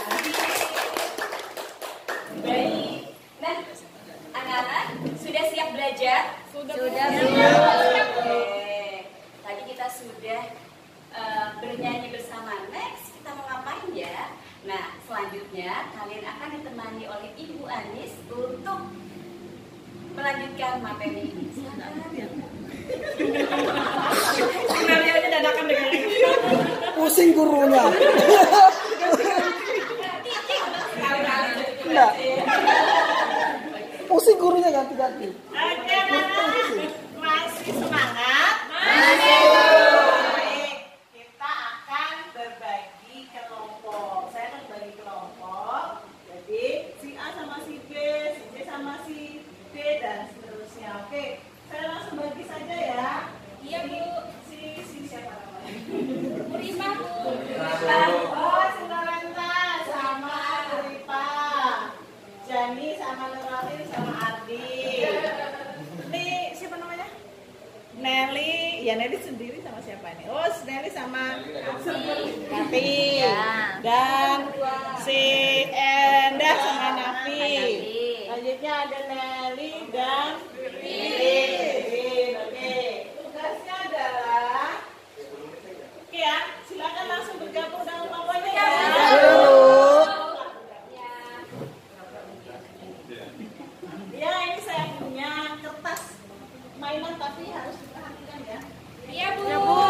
Baik. Nah, anak-anak sudah siap belajar? Sudah. Tadi kita sudah bernyanyi bersama. Next kita mau ngapain ya? Nah, selanjutnya kalian akan ditemani oleh Ibu Anis untuk melanjutkan materi ini.
Skenario-nya dadakan dengan
Pusing gurunya. Enggak. Pusing gurunya ganti-ganti.
Oke, masih semangat?
Masih.
Baik, kita akan berbagi kelompok. Saya akan berbagi kelompok. Jadi si A sama si B, si C sama si D dan seterusnya. Oke, saya langsung bagi saja ya.
Iya Bu.
Si siapa namanya?
Rima Bu.
Oh, Sinarenta sama Ripa. Jani sama Nurafin sama Ardi. Ini siapa namanya? Nelly. Ya Nelly sendiri sama siapa ini? Oh, Nelly sama Nafi.
Ya.
Dan si Endah sama Nafi. Selanjutnya ada Nelly dan Rin. Oke. Tugasnya adalah ya, silakan langsung bergabung dengan kelompoknya ya. Ya, ini saya punya kertas mainan tapi harus diperhatikan ya.
Iya Bu.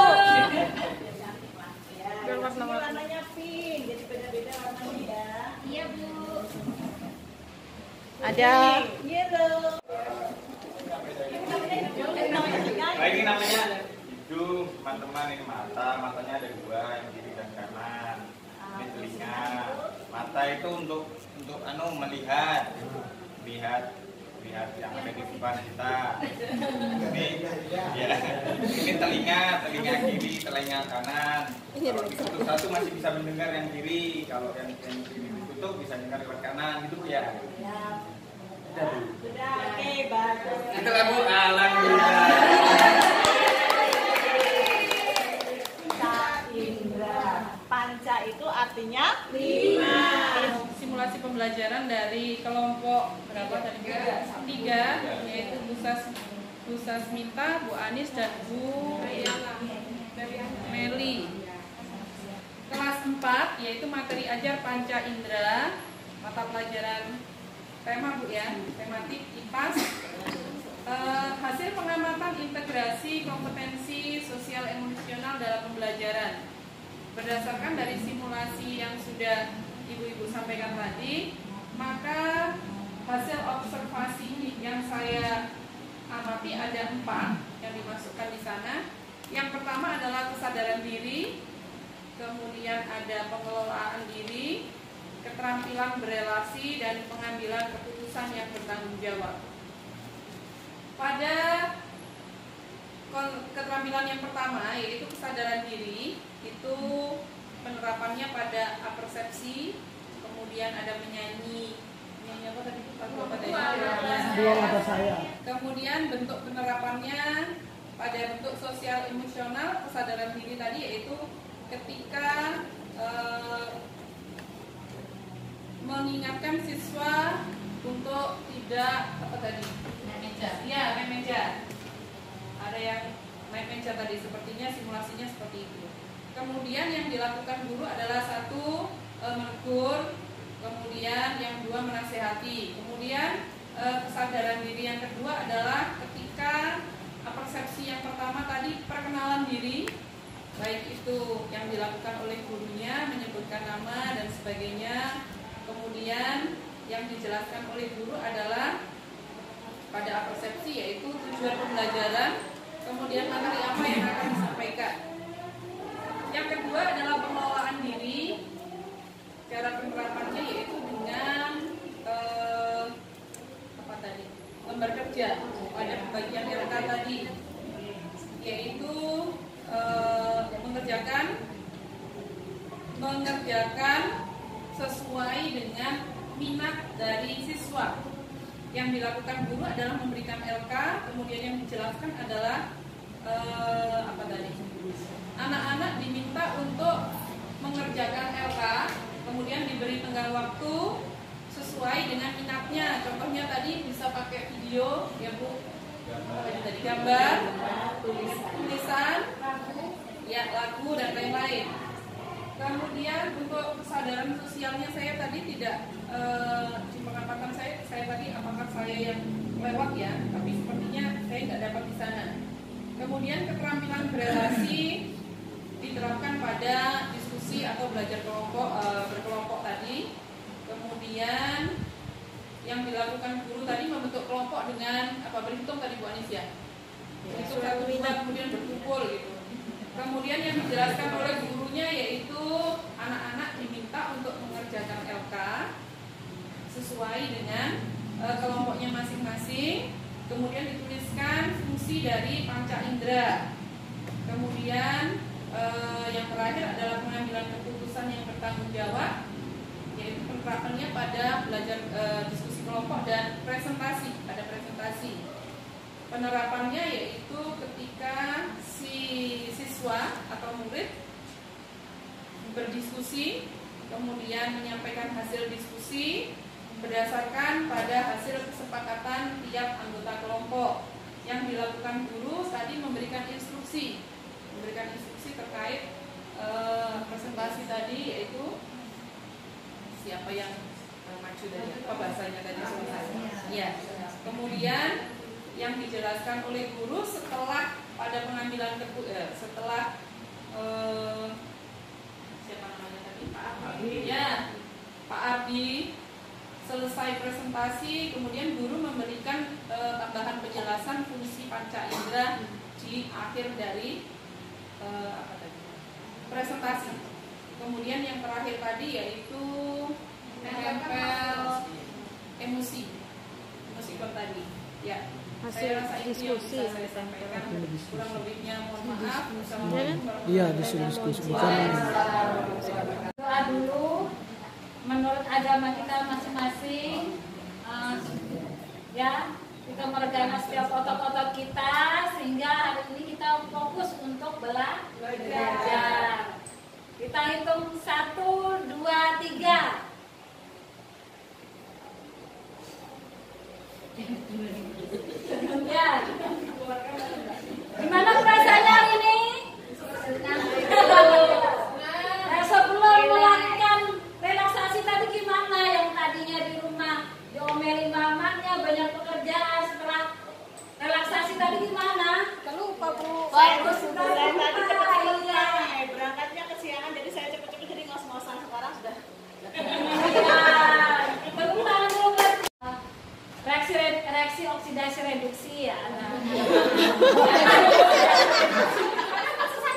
Ya, ini warnanya pink, jadi beda-beda warnanya ya.
Iya Bu.
Ada yellow.
Baik, ini namanya hidung, teman-teman. Ini matanya ada dua, yang kiri dan kanan. Ini telinga. Mata itu untuk melihat yang ada di depan kita. Ini telinga kiri, telinga kanan. Kalau satu masih bisa mendengar yang kiri, kalau yang kiri ditutup bisa dengar lewat kanan, gitu ya.
Sudah, oke, bagus.
Itu lagu alhamdulillah.
Panca itu artinya 5.
Simulasi pembelajaran dari kelompok berapa tadi? 3, yaitu Bu Sasmita, Bu Anis dan Bu Meli. Kelas 4 yaitu materi ajar panca indera, mata pelajaran tema Bu ya, tematik IPAS. Hasil pengamatan integrasi kompetensi sosial emosional dalam pembelajaran. Berdasarkan dari simulasi yang sudah Ibu-ibu sampaikan tadi, maka hasil observasi yang saya amati ada 4 yang dimasukkan di sana. Yang pertama pertama adalah kesadaran diri, kemudian ada pengelolaan diri, keterampilan berelasi, dan pengambilan keputusan yang bertanggung jawab. Pada keterampilan yang pertama, yaitu kesadaran diri, itu penerapannya pada apersepsi, kemudian ada menyanyi apa tadi? Kemudian bentuk penerapannya pada bentuk sosial emosional, kesadaran diri tadi yaitu ketika mengingatkan siswa untuk tidak apa tadi? Naik meja. Iya, naik meja. Ada yang naik meja tadi, sepertinya simulasinya seperti itu. Kemudian yang dilakukan guru adalah satu, menegur, kemudian yang dua menasehati. Kemudian kesadaran diri yang kedua adalah ketika persepsi yang pertama tadi perkenalan diri, baik itu yang dilakukan oleh gurunya, menyebutkan nama dan sebagainya. Kemudian yang dijelaskan oleh guru adalah pada persepsi yaitu tujuan pembelajaran, kemudian materi apa yang akan disampaikan. Yang kedua adalah pengelolaan diri. Cara penerapannya yaitu dengan lembar kerja pada pembagian RK tadi, yaitu mengerjakan sesuai dengan minat dari siswa. Yang dilakukan guru adalah memberikan LK, kemudian yang dijelaskan adalah anak-anak diminta untuk mengerjakan LK, kemudian diberi tenggang waktu sesuai dengan minatnya. Contohnya tadi bisa pakai video, ya Bu, tadi gambar, tulisan, ya lagu dan lain-lain. Kemudian untuk kesadaran sosialnya saya tadi tidak di pengamatan saya tadi apakah saya yang lewat ya, tapi sepertinya saya tidak dapat di sana. Kemudian keterampilan berelasi diterapkan pada diskusi atau belajar berkelompok tadi. Kemudian yang dilakukan guru tadi membentuk kelompok dengan berhitung tadi Bu Anis ya, berhitung satu dua kemudian berkumpul gitu. Kemudian yang dijelaskan oleh gurunya yaitu anak-anak diminta untuk mengerjakan LK sesuai dengan kelompoknya masing-masing. Kemudian dituliskan fungsi dari panca indera. Kemudian yang terakhir adalah pengambilan keputusan yang bertanggung jawab, yaitu penerapannya pada belajar diskusi kelompok dan presentasi. Pada presentasi penerapannya yaitu ketika si siswa atau murid berdiskusi, kemudian menyampaikan hasil diskusi berdasarkan pada hasil kesepakatan tiap anggota kelompok. Yang dilakukan guru tadi memberikan instruksi terkait presentasi tadi, yaitu siapa yang maju dari apa bahasanya tadi ya. Kemudian yang dijelaskan oleh guru setelah pada pengambilan setelah siapa namanya tadi, Pak Ardi ya, Pak Ardi selesai presentasi, kemudian guru memberikan tambahan penjelasan fungsi panca indera di akhir dari presentasi. Kemudian yang terakhir tadi yaitu menempel emosi tadi ya. Saya rasa itu yang bisa saya sampaikan. Kurang lebihnya mohon maaf.
Iya, diskusi.
Doa dulu menurut agama kita masing-masing, ya kita meregang setiap otot-otot kita sehingga hari ini kita fokus untuk belajar. Kita hitung 1, 2, 3. Ya, gimana perasaannya hari ini? Sebelum melakukan relaksasi tadi gimana? Yang tadinya di rumah diomelin mamanya, banyak pekerjaan, setelah relaksasi tadi gimana?
Lupa Bu.
Bagus,
Saya tadi cepet-cepetan, berangkatnya kesiangan jadi saya cepet-cepet jadi ngos-ngosan, sekarang sudah.
Belum tahan dulu reaksi oksidasi reduksi ya.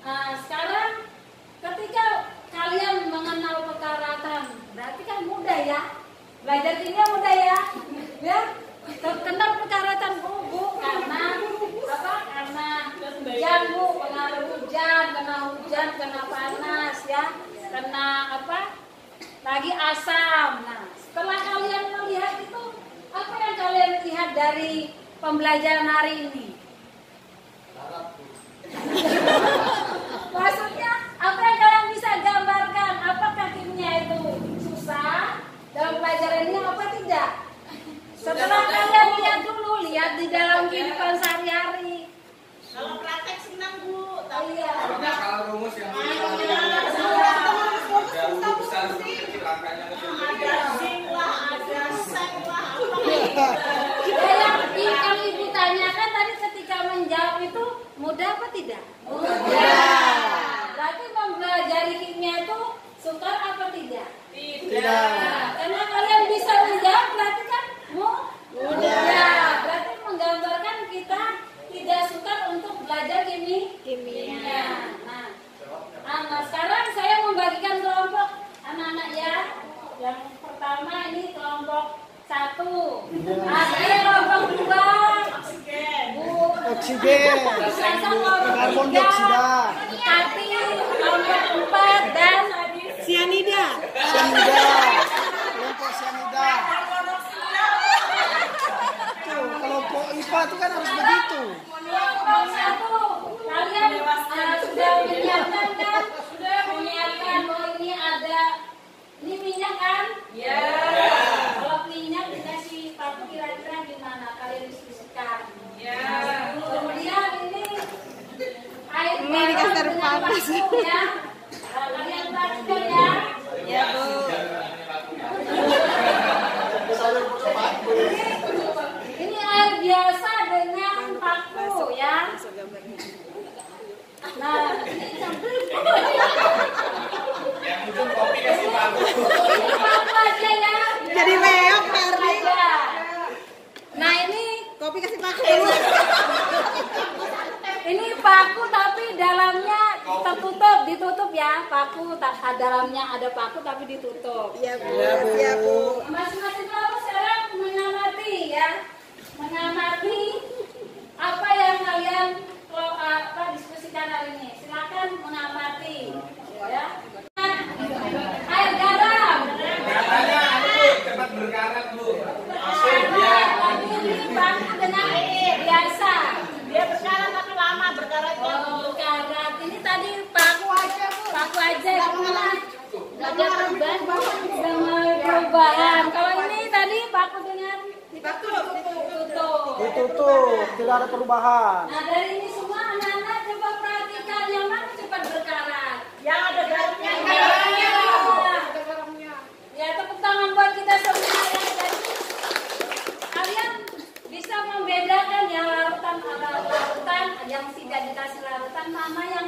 Sekarang ketika kalian mengenal perkaratan, berarti kan mudah ya. Belajar kimia mudah ya. Ya, terkenal perkaratan Bu, karena apa? Karena hujan Bu, pengaruh hujan, kena panas ya, kena apa? Lagi asam. Nah, setelah kalian melihat itu, apa yang kalian lihat dari pembelajaran hari ini? Maksudnya apa yang kalian bisa gambarkan? Apakah kimia itu susah dalam pelajaran ini apa tidak? Setelah kalian lihat di dalam kehidupan sehari-hari.
Kalau praktek senang Bu, tapi
iya.
Kalau rumus yang dahulu besar kecil angkanya kecil.
ada sing lah, ada seng lah,
Yang Ibu tanyakan tadi ketika menjawab itu mudah apa tidak?
Mudah.
Berarti mempelajari kimia itu sukar apa tidak?
Tidak.
Karena kalian bisa menjawab berarti kan mudah. Berarti menggambarkan kita tidak sukar untuk belajar kimia. Nah, sekarang saya membagikan kelompok anak-anak ya. Yang pertama ini kelompok 1. Ada kelompok 2.
Oksigen. Karbon dioksida.
Tapi kelompok 4 dan
Sianida. Kelompok sianida. Tuh, kelompok IPA itu kan harus begitu.
Kelompok 1. Kalian sudah menyiapkan kan? Sudah menyiapkan bahwa ini ada minyak kan? Ya. Kalau minyak dikasih paku kira-kira gimana? Kalian diskusikan. Ya. Kemudian ini air garam dengan paku ya. Kalian perhatikan ya. Ya Bu. Ini air biasa dengan paku ya. Nah, ini
yang ujung kopi kasih paku.
paku aja ya.
Jadi reok Ferdi.
Nah ini
Kopi kasih paku.
ini paku tapi dalamnya tertutup, ditutup ya paku. Dalamnya ada paku tapi ditutup.
Iya Bu. Iya Bu.
Masing-masing kelompok sekarang mengamati ya, mengamati apa yang kalian diskusikan hari ini. Silakan mengamati ya. Air garam.
Katanya cepat berkarat Bu.
Ini paku dengan air biasa.
Dia berkarat tapi lama berkaratnya.
Oh, berkarat. Ini tadi paku aja Bu. Paku aja. Ada perubahan. Kalau ini tadi paku dengan
Ditutup, tidak ada perubahan.
Nah dari ini semua anak-anak coba perhatikan yang mana cepat berkarat.
Yang ada garamnya.
Ya tepuk tangan buat kita semua ya. Jadi kalian bisa membedakan ya larutan yang tidak dikasih larutan mana yang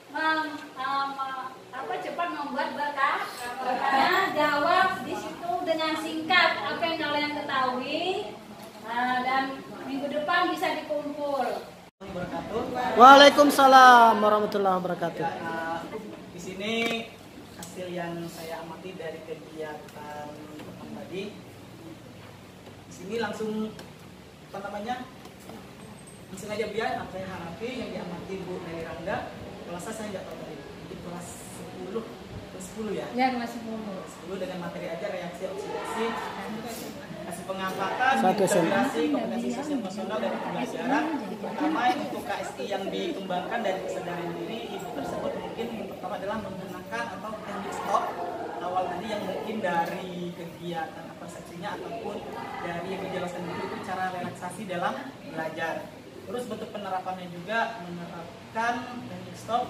cepat membuat berkah. Karena jawab di situ dengan singkat apa yang kalian ketahui. Dan minggu depan bisa dikumpul.
Waalaikumsalam warahmatullahi wabarakatuh.
Di sini hasil yang saya amati dari kegiatan teman tadi. Di sini langsung langsung aja biar apa yang harapi yang diamati Bu Neli Rangga. Kelasnya saya nggak tahu tadi. Mungkin kelas 10 ya.
Ya kelas 10
dengan materi aja reaksi oksidasi. Kasih pengamatan, integrasi, komunikasi sosial emosional dari pembelajaran. Pertama untuk KSI yang dikembangkan dari kesadaran diri ibu tersebut mungkin yang pertama adalah menggunakan atau teknik stop awal tadi yang mungkin dari kegiatan persepsinya ataupun dari yang dijelaskan dulu itu cara relaksasi dalam belajar. Terus bentuk penerapannya juga menerapkan teknik stop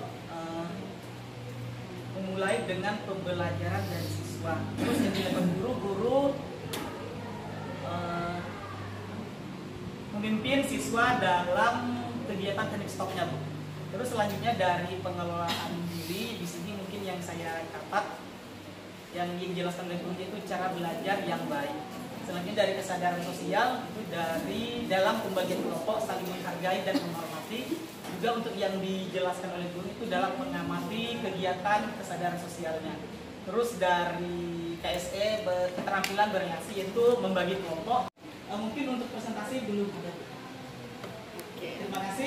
memulai dengan pembelajaran dari siswa. Terus yang dilakukan guru memimpin siswa dalam kegiatan teknik stopnya Bu. Terus selanjutnya dari pengelolaan diri di sini mungkin yang saya catat yang dijelaskan oleh guru itu cara belajar yang baik. Selanjutnya dari kesadaran sosial itu dari dalam pembagian kelompok saling menghargai dan menghormati. juga untuk yang dijelaskan oleh guru itu dalam mengamati kegiatan kesadaran sosialnya. Terus dari KSE keterampilan bereaksi yaitu membagi kelompok. Mungkin untuk presentasi belum ada. Terima kasih.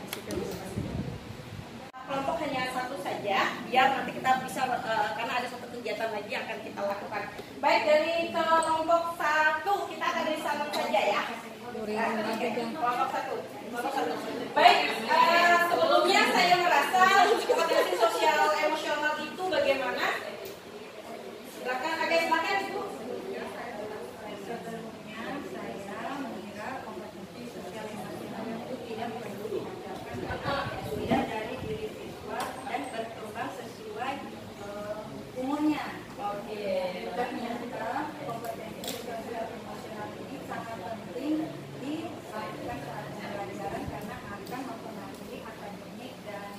Kelompok hanya satu saja, biar nanti kita bisa karena ada satu kegiatan lagi yang akan kita lakukan. Baik, dari kelompok 1 kita akan dari salon saja ya. Kelompok 1. Baik, sebelumnya saya merasa kompetensi sosial emosional itu bagaimana? Silakan, agak silakan Ibu.
Sebelumnya saya mengira kompetensi sosial emosional itu tidak perlu diajarkan dari diri siswa dan berkembang sesuai umurnya.
Oke.
Ternyata kompetensi sosial emosional ini sangat penting dilakukan saat pembelajaran karena akan mempengaruhi akademik dan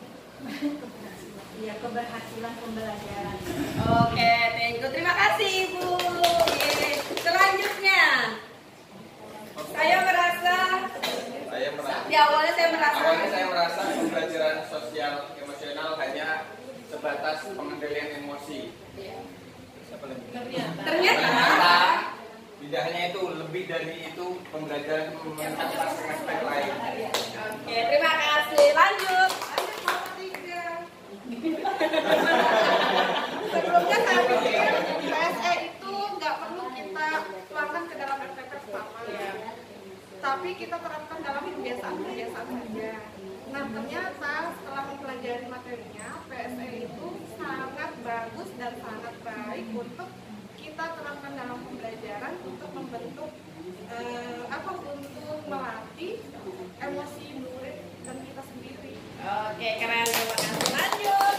keberhasilan pembelajaran.
Oke, thank you. Terima kasih Ibu. Selanjutnya, saya merasa di awalnya saya merasa
pembelajaran sosial emosional hanya sebatas pengendalian emosi. Ternyata tidak hanya itu, lebih dari itu pembelajaran meningkatkan aspek lain.
Oke, terima kasih. Lanjut.
Sebelumnya saya pikir PSE itu nggak perlu kita tuangkan ke dalam RPP pertama, tapi kita terapkan dalam kebiasaan-kebiasaan saja. Nah, ternyata setelah mempelajari materinya, PSE itu sangat bagus dan sangat baik untuk kita terapkan dalam pembelajaran untuk membentuk untuk melatih emosi murid dan kita sendiri.
Oke, keren. Terima kasih. Lanjut.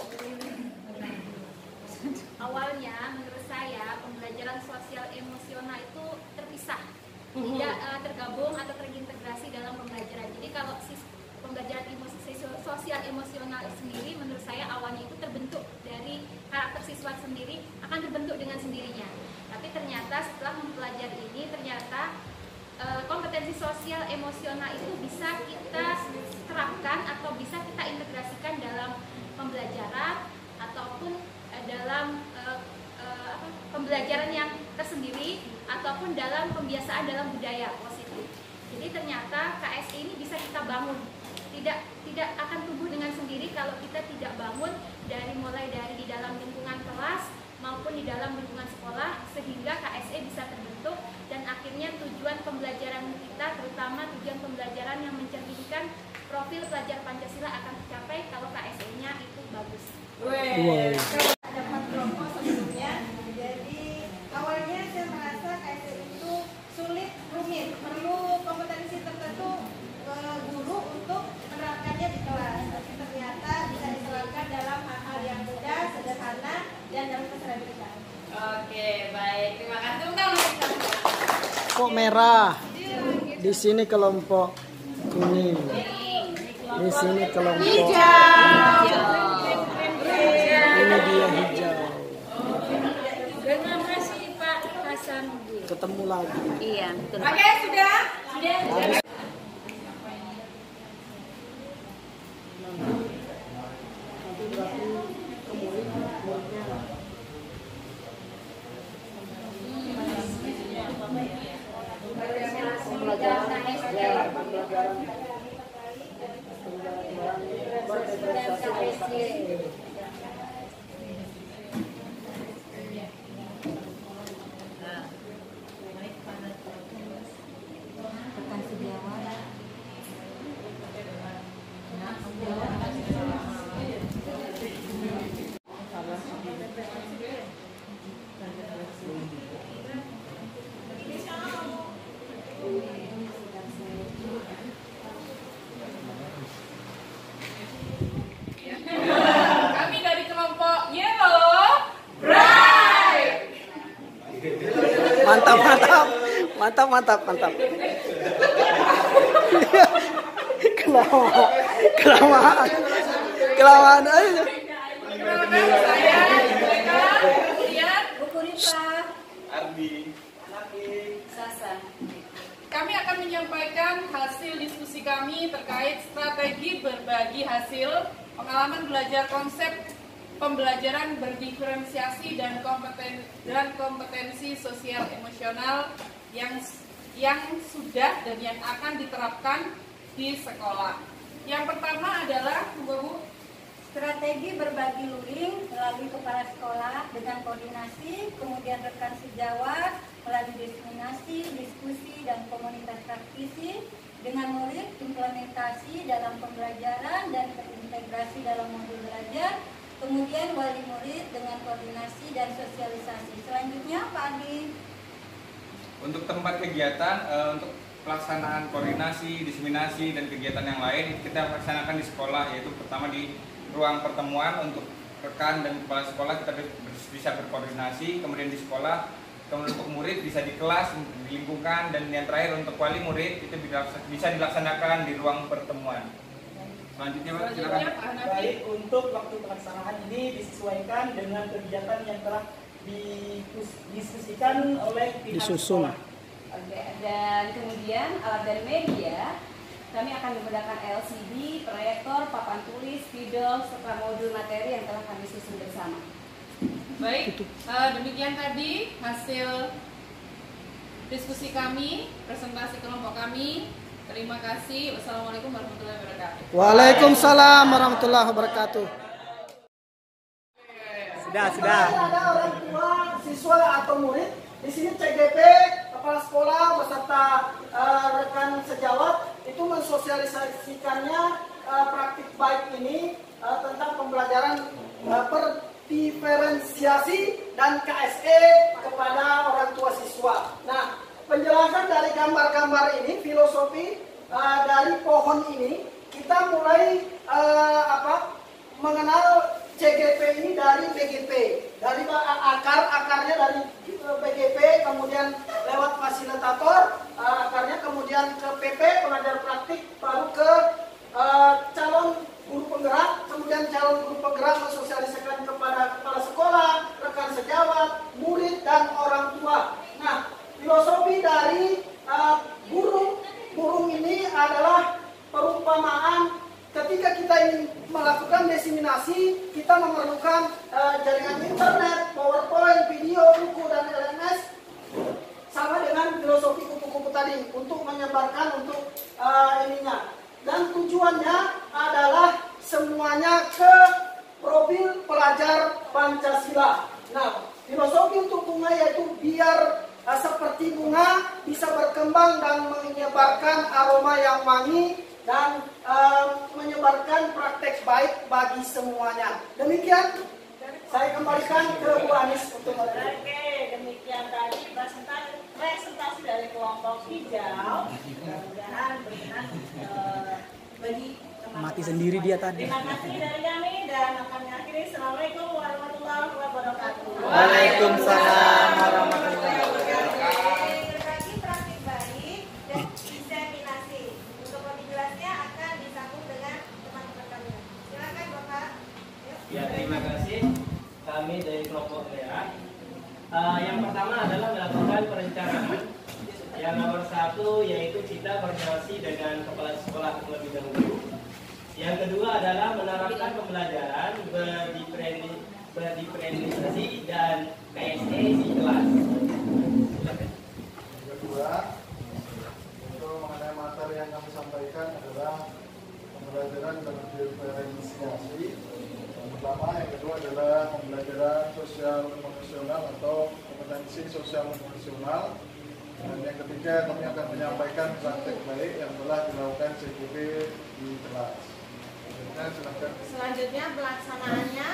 Awalnya menurut saya pembelajaran sosial emosional itu terpisah, tidak tergabung atau terintegrasi dalam pembelajaran. Jadi kalau pembelajaran sosial emosional sendiri menurut saya awalnya itu terbentuk dari karakter siswa sendiri, akan terbentuk dengan sendirinya. Tapi ternyata setelah mempelajari ini ternyata kompetensi sosial emosional itu bisa kita terapkan atau bisa kita integrasikan dalam pembelajaran ataupun dalam pembelajaran yang tersendiri ataupun dalam pembiasaan dalam budaya positif. Jadi ternyata KSE ini bisa kita bangun. Tidak akan tumbuh dengan sendiri kalau kita tidak bangun mulai dari di dalam lingkungan kelas maupun di dalam lingkungan sekolah, sehingga KSE bisa terbentuk dan akhirnya tujuan pembelajaran kita, terutama tujuan pembelajaran yang mencerminkan profil pelajar Pancasila akan tercapai kalau KSE-nya itu bagus.
Dapat kelompok sebelumnya, jadi awalnya saya merasa KSE itu sulit, rumit, perlu kompetensi tertentu guru untuk menerapkannya di kelas. Tapi ternyata bisa diterapkan dalam hal-hal yang mudah, sederhana, dan dalam kesadaran.
Oke, baik. Terima kasih.
Kok merah? Di sini kelompok kuning. Di sini kelompok hijau. Ini dia hijau.
Terima kasih Pak Hasan.
Ketemu lagi.
Iya, betul.
Oke, sudah. Kami dari kelompok Yellow Bright.
Mantap. Kelamaan aja.
Saya kemudian
Bu Kurita,
Ardi,
Sasa. kami akan menyampaikan hasil diskusi kami terkait strategi berbagi hasil pengalaman belajar konsep pembelajaran berdiferensiasi dan kompetensi sosial emosional yang sudah dan yang akan diterapkan di sekolah. Yang pertama adalah Bu,
strategi berbagi luring melalui kepala sekolah dengan koordinasi, kemudian rekan sejawat melalui diseminasi, diskusi, dan komunitas praktisi dengan murid, implementasi dalam pembelajaran dan terintegrasi dalam modul belajar, kemudian wali murid dengan koordinasi dan sosialisasi. Selanjutnya Pak Adi.
Untuk tempat kegiatan, untuk pelaksanaan koordinasi, diseminasi, dan kegiatan yang lain kita laksanakan di sekolah, yaitu pertama di ruang pertemuan untuk rekan dan kepala sekolah kita bisa berkoordinasi, kemudian di sekolah, kemudian untuk murid bisa di kelas, di lingkungan, dan yang terakhir untuk wali murid itu bisa dilaksanakan di ruang pertemuan. Selanjutnya Pak, silakan.
Baik, untuk waktu pelaksanaan ini disesuaikan dengan kegiatan yang telah didiskusikan oleh pihak sekolah.
Oke, dan kemudian alat dari media kami akan menggunakan LCD, proyektor, papan tulis, spidol, serta modul materi yang telah kami susun bersama.
Baik, demikian tadi hasil diskusi kami, presentasi kelompok kami. Terima kasih. Wassalamualaikum warahmatullahi wabarakatuh.
Waalaikumsalam warahmatullahi wabarakatuh. Sudah. Ada orang tua, siswa atau murid. Di sini CGP, kepala sekolah beserta rekan sejawat itu mensosialisasikannya praktik baik ini tentang pembelajaran diferensiasi dan KSE kepada orang tua siswa. Nah, penjelasan dari gambar-gambar ini, filosofi dari pohon ini, kita mulai mengenal CGP ini dari BGP, dari akarnya dari BGP, kemudian lewat fasilitator akarnya, kemudian ke PP pengajar praktik, baru ke calon guru penggerak, kemudian calon guru penggerak mensosialisasikan kepada kepala sekolah, rekan sejawat, murid, dan orang tua. Nah, filosofi dari burung ini adalah perumpamaan. Ketika kita ingin melakukan diseminasi, kita memerlukan jaringan internet, PowerPoint, video, buku, dan LMS. Sama dengan filosofi kupu-kupu tadi, untuk menyebarkan untuk ininya. Dan tujuannya adalah semuanya ke profil pelajar Pancasila. Nah, filosofi untuk bunga yaitu biar seperti bunga bisa berkembang dan menyebarkan aroma yang wangi dan menyebarkan praktek baik bagi semuanya. Demikian, saya kembalikan ke Bu Anis untuk
Oke, demikian tadi presentasi dari kelompok hijau. Mudah-mudahan berkenan bagi teman-teman.
Mati sendiri dia tadi.
Terima kasih dari kami dan akan mengakhiri. Assalamualaikum warahmatullahi wabarakatuh.
Waalaikumsalam warahmatullahi wabarakatuh.
Berbagi praktik baik dan diseminasi. Untuk lebih jelasnya akan disambung dengan teman-teman kami. Silakan Bapak.
Ya, terima kasih. Kami dari kelompok merah. Yang pertama adalah melakukan perencanaan. Yang nomor satu yaitu kita koordinasi dengan kepala sekolah terlebih dahulu. Yang kedua adalah menerapkan pembelajaran berdiferensiasi dan KSE di kelas.
Yang kedua, untuk mengenai materi yang kami sampaikan adalah pembelajaran berdiferensiasi. Yang pertama, yang kedua adalah pembelajaran sosial emosional atau kompetensi sosial emosional. Dan yang ketiga, kami akan menyampaikan praktek baik yang telah dilakukan CGP di kelas. Silakan.
Selanjutnya pelaksanaannya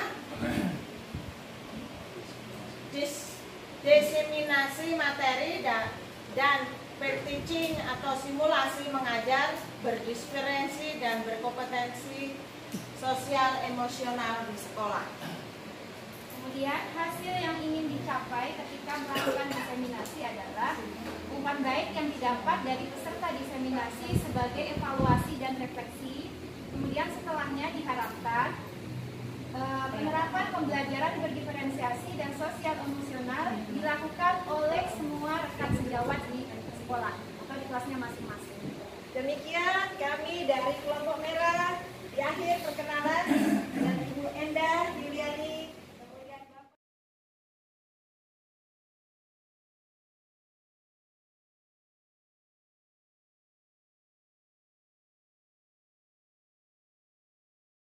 diseminasi materi dan per-teaching atau simulasi mengajar berdiferensi dan berkompetensi sosial emosional di sekolah.
Kemudian hasil yang ingin dicapai ketika melakukan diseminasi adalah umpan baik yang didapat dari peserta diseminasi sebagai evaluasi dan refleksi. Kemudian setelahnya diharapkan penerapan pembelajaran berdiferensiasi dan sosial emosional dilakukan oleh semua rekan sejawat di sekolah atau di kelas
kelasnya masing-masing. Demikian kami dari kelompok merah di akhir perkenalan